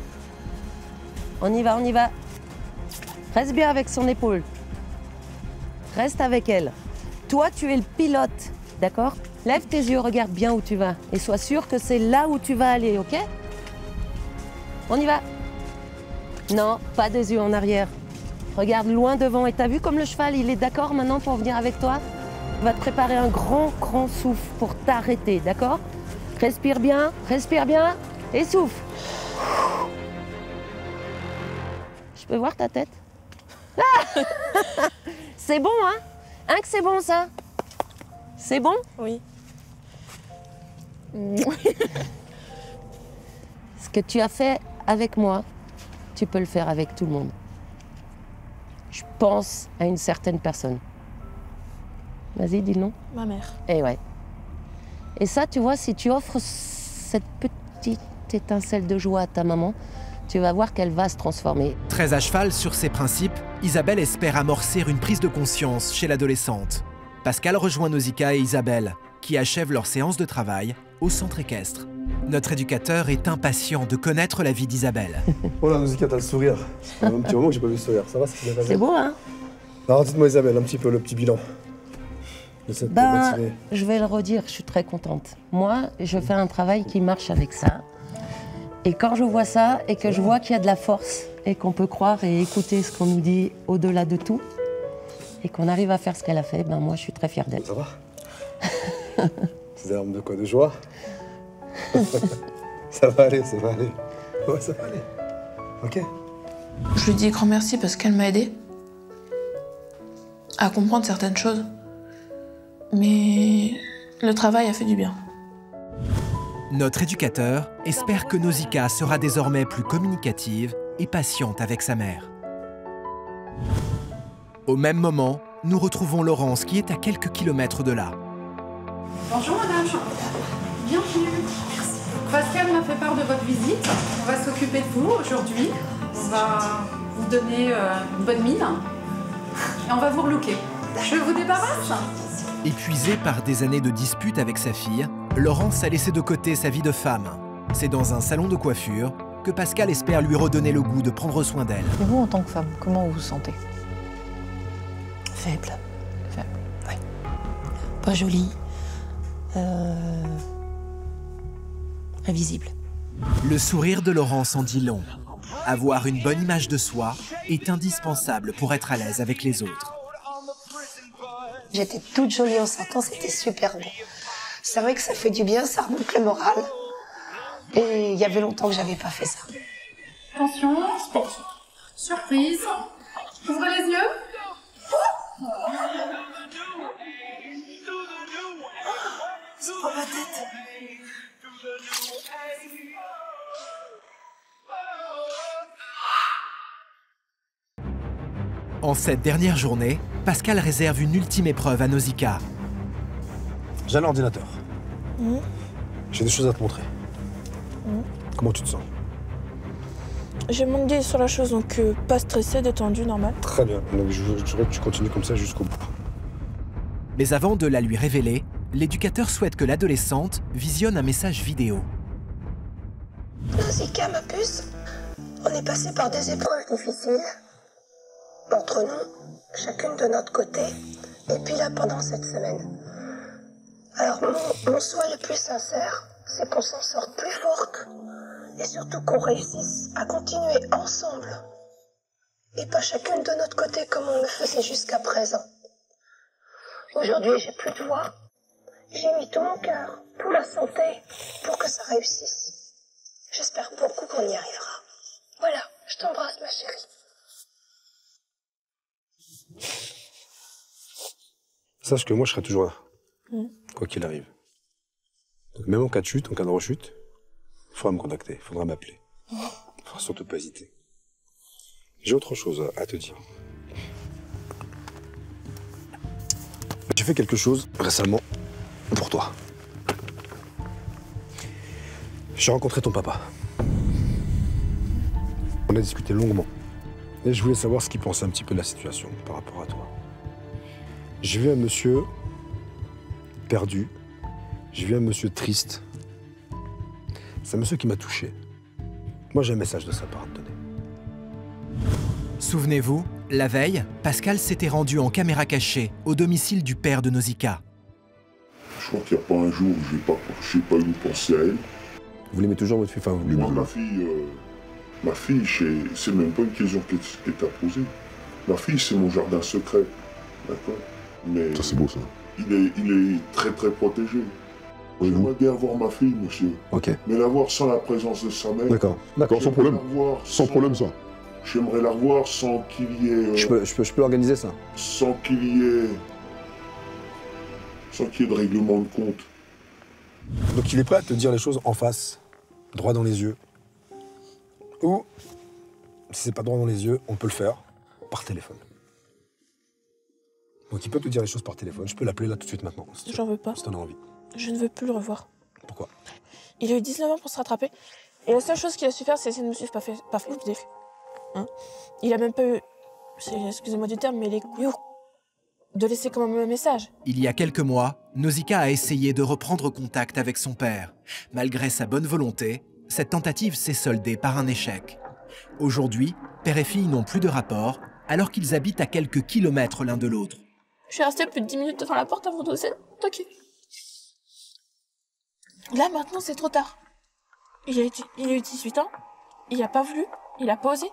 On y va, on y va. Reste bien avec son épaule. Reste avec elle. Toi, tu es le pilote, d'accord? Lève tes yeux, regarde bien où tu vas. Et sois sûr que c'est là où tu vas aller, ok? On y va. Non, pas des yeux en arrière. Regarde loin devant. Et t'as vu comme le cheval, il est d'accord maintenant pour venir avec toi? Il va te préparer un grand souffle pour t'arrêter, d'accord? Respire bien et souffle. Je peux voir ta tête? Ah c'est bon, hein? Hein que c'est bon, ça? C'est bon? Oui. Ce que tu as fait avec moi, tu peux le faire avec tout le monde. Je pense à une certaine personne. Vas-y, dis le nom. Ma mère. Eh ouais. Et ça, tu vois, si tu offres cette petite étincelle de joie à ta maman, tu vas voir qu'elle va se transformer. Très à cheval sur ses principes, Isabelle espère amorcer une prise de conscience chez l'adolescente. Pascal rejoint Nausicaa et Isabelle, qui achèvent leur séance de travail au centre équestre. Notre éducateur est impatient de connaître la vie d'Isabelle. Voilà, Nausicaa, t'as le sourire. Ça fait un petit moment que j'ai pas vu le sourire. Ça va, C'est beau, hein? Alors, dites-moi, Isabelle, un petit peu le petit bilan de cette matinée. Je vais le redire, je suis très contente. Moi, je fais un travail qui marche avec ça. Et quand je vois ça, et que je vois qu'il y a de la force, et qu'on peut croire et écouter ce qu'on nous dit au-delà de tout, et qu'on arrive à faire ce qu'elle a fait, ben moi, je suis très fière d'elle. Ça va? C'est des larmes de quoi? De joie? Ça va aller, ça va aller. Ouais, ça va aller. Ok. Je lui dis grand merci parce qu'elle m'a aidée à comprendre certaines choses. Mais le travail a fait du bien. Notre éducateur espère que Nausicaa sera désormais plus communicative et patiente avec sa mère. Au même moment, nous retrouvons Laurence qui est à quelques kilomètres de là. Bonjour madame, bienvenue. Pascal m'a fait part de votre visite. On va s'occuper de vous aujourd'hui. On va vous donner une bonne mine et on va vous relooker. Je vous débarrasse. Épuisée par des années de disputes avec sa fille, Laurence a laissé de côté sa vie de femme. C'est dans un salon de coiffure que Pascal espère lui redonner le goût de prendre soin d'elle. Et vous, en tant que femme, comment vous vous sentez? Faible. Faible. Oui. Pas jolie. Invisible. Le sourire de Laurence en dit long. Avoir une bonne image de soi est indispensable pour être à l'aise avec les autres. J'étais toute jolie en sortant, c'était super beau. C'est vrai que ça fait du bien, ça remonte le moral. Et il y avait longtemps que j'avais pas fait ça. Attention. Surprise. Ouvrez les yeux. C'est pas ma tête. En cette dernière journée, Pascal réserve une ultime épreuve à Nausicaa. J'ai un ordinateur. J'ai des choses à te montrer. Comment tu te sens? J'ai mon idée sur la chose, donc pas stressé, détendu, normal. Très bien. Donc je voudrais que tu continues comme ça jusqu'au bout. Mais avant de la lui révéler, l'éducateur souhaite que l'adolescente visionne un message vidéo. Nausicaa, ma puce, on est passé par des épreuves difficiles. Entre nous, chacune de notre côté, et puis là pendant cette semaine. Alors mon souhait le plus sincère, c'est qu'on s'en sorte plus forte, et surtout qu'on réussisse à continuer ensemble, et pas chacune de notre côté comme on le faisait jusqu'à présent. Aujourd'hui, j'ai plus de voix, j'ai mis tout mon cœur pour la santé, pour que ça réussisse. J'espère beaucoup qu'on y arrivera. Voilà, je t'embrasse ma chérie. Sache que moi, je serai toujours là, quoi qu'il arrive. Donc, même en cas de chute, en cas de rechute, il faudra me contacter, il faudra m'appeler. Il ne faudra surtout pas hésiter. J'ai autre chose à te dire. J'ai fait quelque chose récemment pour toi. J'ai rencontré ton papa. On a discuté longuement. Et je voulais savoir ce qu'il pensait un petit peu de la situation par rapport à toi. J'ai vu un monsieur perdu. J'ai vu un monsieur triste. C'est un monsieur qui m'a touché. Moi, j'ai un message de sa part à te donner. Souvenez-vous, la veille, Pascal s'était rendu en caméra cachée au domicile du père de Nausicaa. Je crois qu'il n'y a pas un jour où j'ai pas eu pensé à elle. Vous l'aimez toujours, votre fille? Enfin, vous l'aimez? Ma fille, c'est même pas une question qu'elle t'a posée. Ma fille, c'est mon jardin secret. D'accord? Mais ça, c'est beau, ça. Il est très, très protégé. J'aimerais bien avoir ma fille, monsieur. Ok. Mais l'avoir sans la présence de sa mère. D'accord, sans problème. Sans problème, ça. J'aimerais la voir sans qu'il y ait... Je peux organiser ça. Sans qu'il y ait de règlement de compte. Donc il est prêt à te dire les choses en face, droit dans les yeux. Ou, si c'est pas droit dans les yeux, on peut le faire par téléphone. Donc il peut te dire les choses par téléphone. Je peux l'appeler là tout de suite maintenant. Si J'en veux pas. Si t'en as envie. Je ne veux plus le revoir. Pourquoi? Il a eu 19 ans pour se rattraper. Et la seule chose qu'il a su faire, c'est essayer de me suivre par Facebook. Hein? Il a même pas eu... Excusez-moi du terme, mais les couilles de laisser quand même un message. Il y a quelques mois, Nausicaa a essayé de reprendre contact avec son père. Malgré sa bonne volonté, cette tentative s'est soldée par un échec. Aujourd'hui, père et fille n'ont plus de rapport, alors qu'ils habitent à quelques kilomètres l'un de l'autre. Je suis restée plus de 10 minutes devant la porte avant d'oser toquer. Là, maintenant, c'est trop tard. Il a eu 18 ans, il a pas voulu, il a pas osé.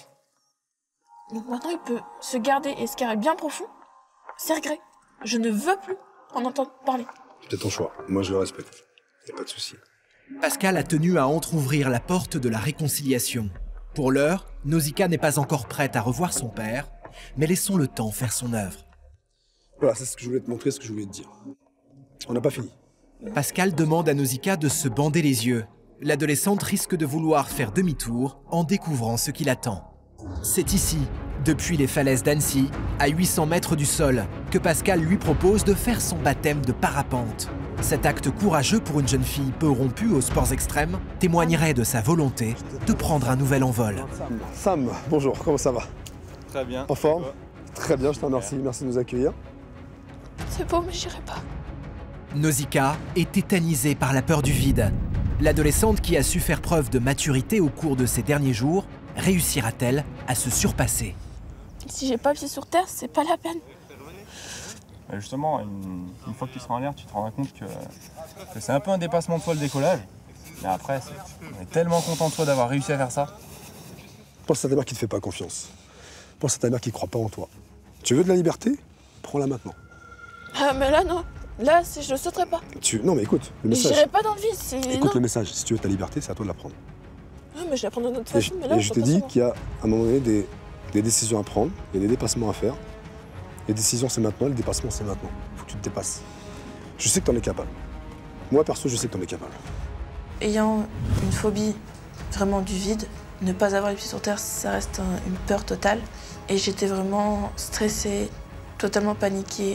Donc maintenant, il peut se garder et se carrer bien profond. C'est regret. Je ne veux plus en entendre parler. C'est ton choix. Moi, je le respecte. Y a pas de souci. Pascal a tenu à entrouvrir la porte de la réconciliation. Pour l'heure, Nausicaa n'est pas encore prête à revoir son père, mais laissons le temps faire son œuvre. Voilà, c'est ce que je voulais te montrer, ce que je voulais te dire. On n'a pas fini. Pascal demande à Nausicaa de se bander les yeux. L'adolescente risque de vouloir faire demi-tour en découvrant ce qui l'attend. C'est ici, depuis les falaises d'Annecy, à 800 mètres du sol, que Pascal lui propose de faire son baptême de parapente. Cet acte courageux pour une jeune fille peu rompue aux sports extrêmes témoignerait de sa volonté de prendre un nouvel envol. Sam, bonjour, comment ça va? Très bien. En forme? Très bien, je te remercie. Merci de nous accueillir. C'est beau, mais j'irai pas. Nausicaa est tétanisée par la peur du vide. L'adolescente qui a su faire preuve de maturité au cours de ces derniers jours réussira-t-elle à se surpasser? Si j'ai pas pied sur terre, c'est pas la peine. Justement, une fois que tu seras en l'air, tu te rendras compte que c'est un peu un dépassement de toi le décollage. Mais après, on est tellement content de toi d'avoir réussi à faire ça. Pense à ta mère qui te fait pas confiance. Pense à ta mère qui croit pas en toi. Tu veux de la liberté? Prends-la maintenant. Ah, mais là, non. Là, je le sauterai pas. Non, mais écoute, le message. J'irai pas dans le vide. Écoute le message. Si tu veux ta liberté, c'est à toi de la prendre. Non, mais je la prends d'une autre façon. Et je t'ai dit qu'il y a à un moment donné des décisions à prendre, il y a des dépassements à faire. Les décisions, c'est maintenant, les dépassements, c'est maintenant. Il faut que tu te dépasses. Je sais que t'en es capable. Moi, perso, je sais que t'en es capable. Ayant une phobie vraiment du vide, ne pas avoir les pieds sur terre, ça reste une peur totale. Et j'étais vraiment stressée, totalement paniquée.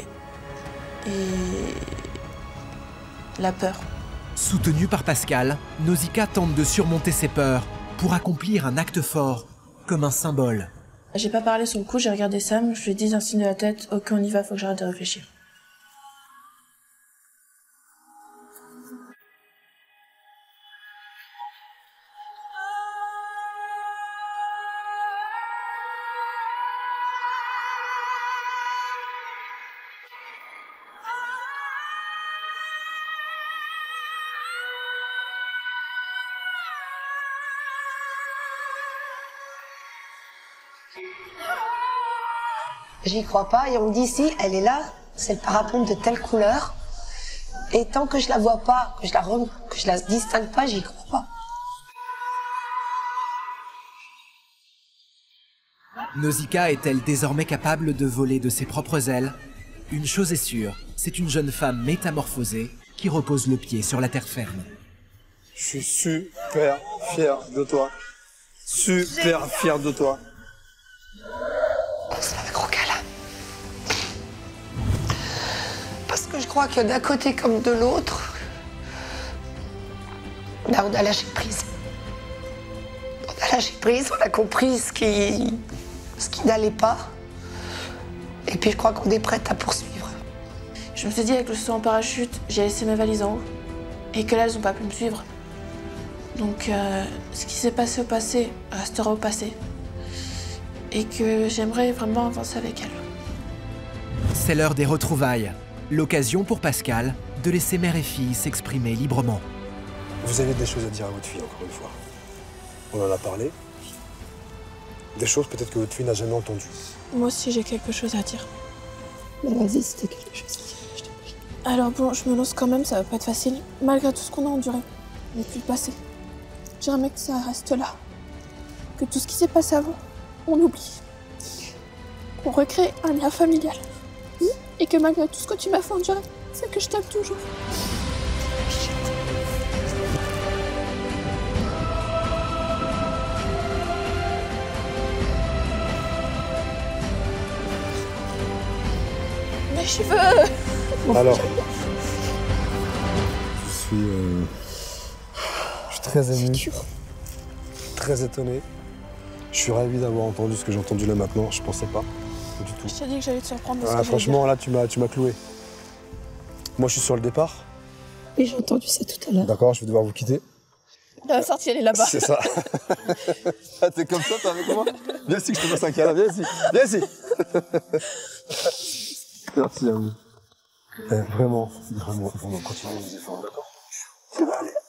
Et la peur. Soutenue par Pascal, Nausicaa tente de surmonter ses peurs pour accomplir un acte fort, comme un symbole. J'ai pas parlé sur le coup, j'ai regardé Sam, je lui ai dit d'un signe de la tête, ok on y va, faut que j'arrête de réfléchir. J'y crois pas et on me dit si, elle est là, c'est le parapente de telle couleur. Et tant que je la vois pas, que je la distingue pas, j'y crois pas. Nausicaa est-elle désormais capable de voler de ses propres ailes? Une chose est sûre, c'est une jeune femme métamorphosée qui repose le pied sur la terre ferme. Je suis super fier de toi. Super fier de toi. On se fait un gros câlin. Parce que je crois que d'un côté comme de l'autre, là on a lâché prise. On a lâché prise, on a compris ce qui n'allait pas. Et puis je crois qu'on est prête à poursuivre. Je me suis dit avec le saut en parachute, j'ai laissé mes valises en haut. Et que là, elles n'ont pas pu me suivre. Donc ce qui s'est passé au passé restera au passé. Et que j'aimerais vraiment avancer avec elle. C'est l'heure des retrouvailles. L'occasion pour Pascal de laisser mère et fille s'exprimer librement. Vous avez des choses à dire à votre fille, encore une fois. On en a parlé. Des choses peut-être que votre fille n'a jamais entendues. Moi aussi, j'ai quelque chose à dire. Vas-y, si t'as quelque chose à dire, je t'en prie. Alors bon, je me lance quand même, ça va pas être facile. Malgré tout ce qu'on a enduré, depuis le passé. J'aimerais que ça reste là. Que tout ce qui s'est passé avant, on oublie. Qu'on recrée un lien familial. Et que malgré tout ce que tu m'as fait endurer, c'est que je t'aime toujours. Mais je veux... Alors, je suis très ému, très étonné. Je suis ravi d'avoir entendu ce que j'ai entendu là maintenant, je pensais pas. Pas du tout. Je t'ai dit que j'allais te surprendre. Ah, franchement, là, tu m'as cloué. Moi, je suis sur le départ. Oui, j'ai entendu ça tout à l'heure. D'accord, je vais devoir vous quitter. La sortie, elle est là-bas. C'est ça. Ah, t'es comme ça, t'es avec moi? Viens ici que je te passe un câlin, viens ici. Viens ici. Merci à vous. Vraiment, continuez les efforts, d'accord? Ça va aller.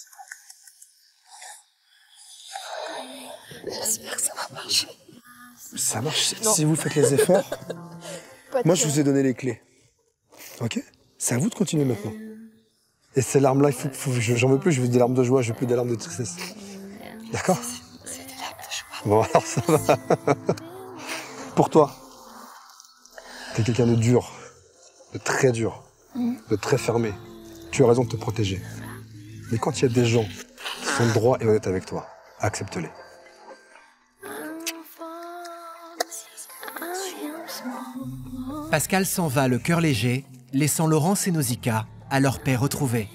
J'espère que ça va marcher. Ça marche. Si vous faites les efforts, moi, je vous ai donné les clés. Ok? C'est à vous de continuer maintenant. Et ces larmes-là, j'en veux plus, je veux des larmes de joie, je veux plus des larmes de tristesse. D'accord? C'est des larmes de joie. Bon, alors ça va. Pour toi, t'es quelqu'un de dur, de très dur, de très fermé. Tu as raison de te protéger. Mais quand il y a des gens qui sont droits et honnêtes avec toi, accepte-les. Pascal s'en va le cœur léger, laissant Laurence et Nausicaa à leur paix retrouvée.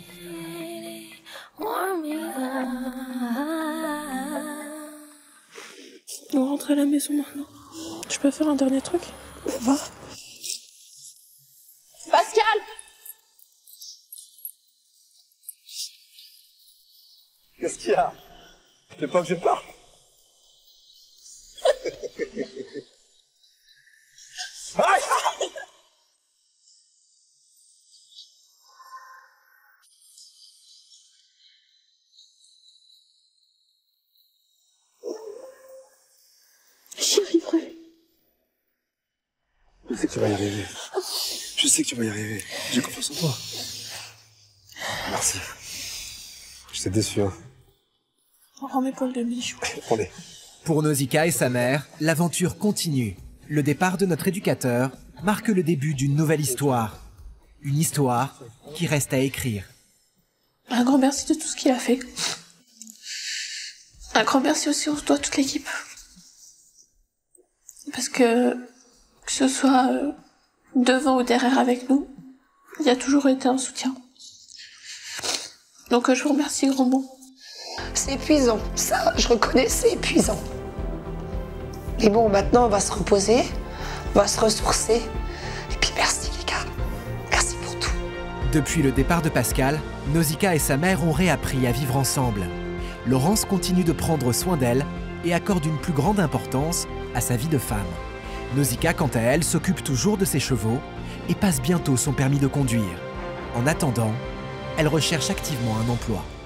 On rentre à la maison maintenant. Je peux faire un dernier truc? Va. Pascal! Qu'est-ce qu'il y a? Tu veux pas que je parte? J'y arriverai. Je sais que tu vas y arriver. Je sais que tu vas y arriver. J'ai confiance en toi. Merci. Je t'ai déçu, hein. Rends mes poils de bichou. Prends-les. Pour Nausicaa et sa mère, l'aventure continue. Le départ de notre éducateur marque le début d'une nouvelle histoire. Une histoire qui reste à écrire. Un grand merci de tout ce qu'il a fait. Un grand merci aussi aux toi, toute l'équipe. Parce que ce soit devant ou derrière avec nous, il y a toujours été un soutien. Donc je vous remercie grandement. C'est épuisant, ça, je reconnais, c'est épuisant. Mais bon, maintenant, on va se reposer, on va se ressourcer. Et puis merci, les gars. Merci pour tout. Depuis le départ de Pascal, Nausicaa et sa mère ont réappris à vivre ensemble. Laurence continue de prendre soin d'elle et accorde une plus grande importance à sa vie de femme. Nausicaa, quant à elle, s'occupe toujours de ses chevaux et passe bientôt son permis de conduire. En attendant, elle recherche activement un emploi.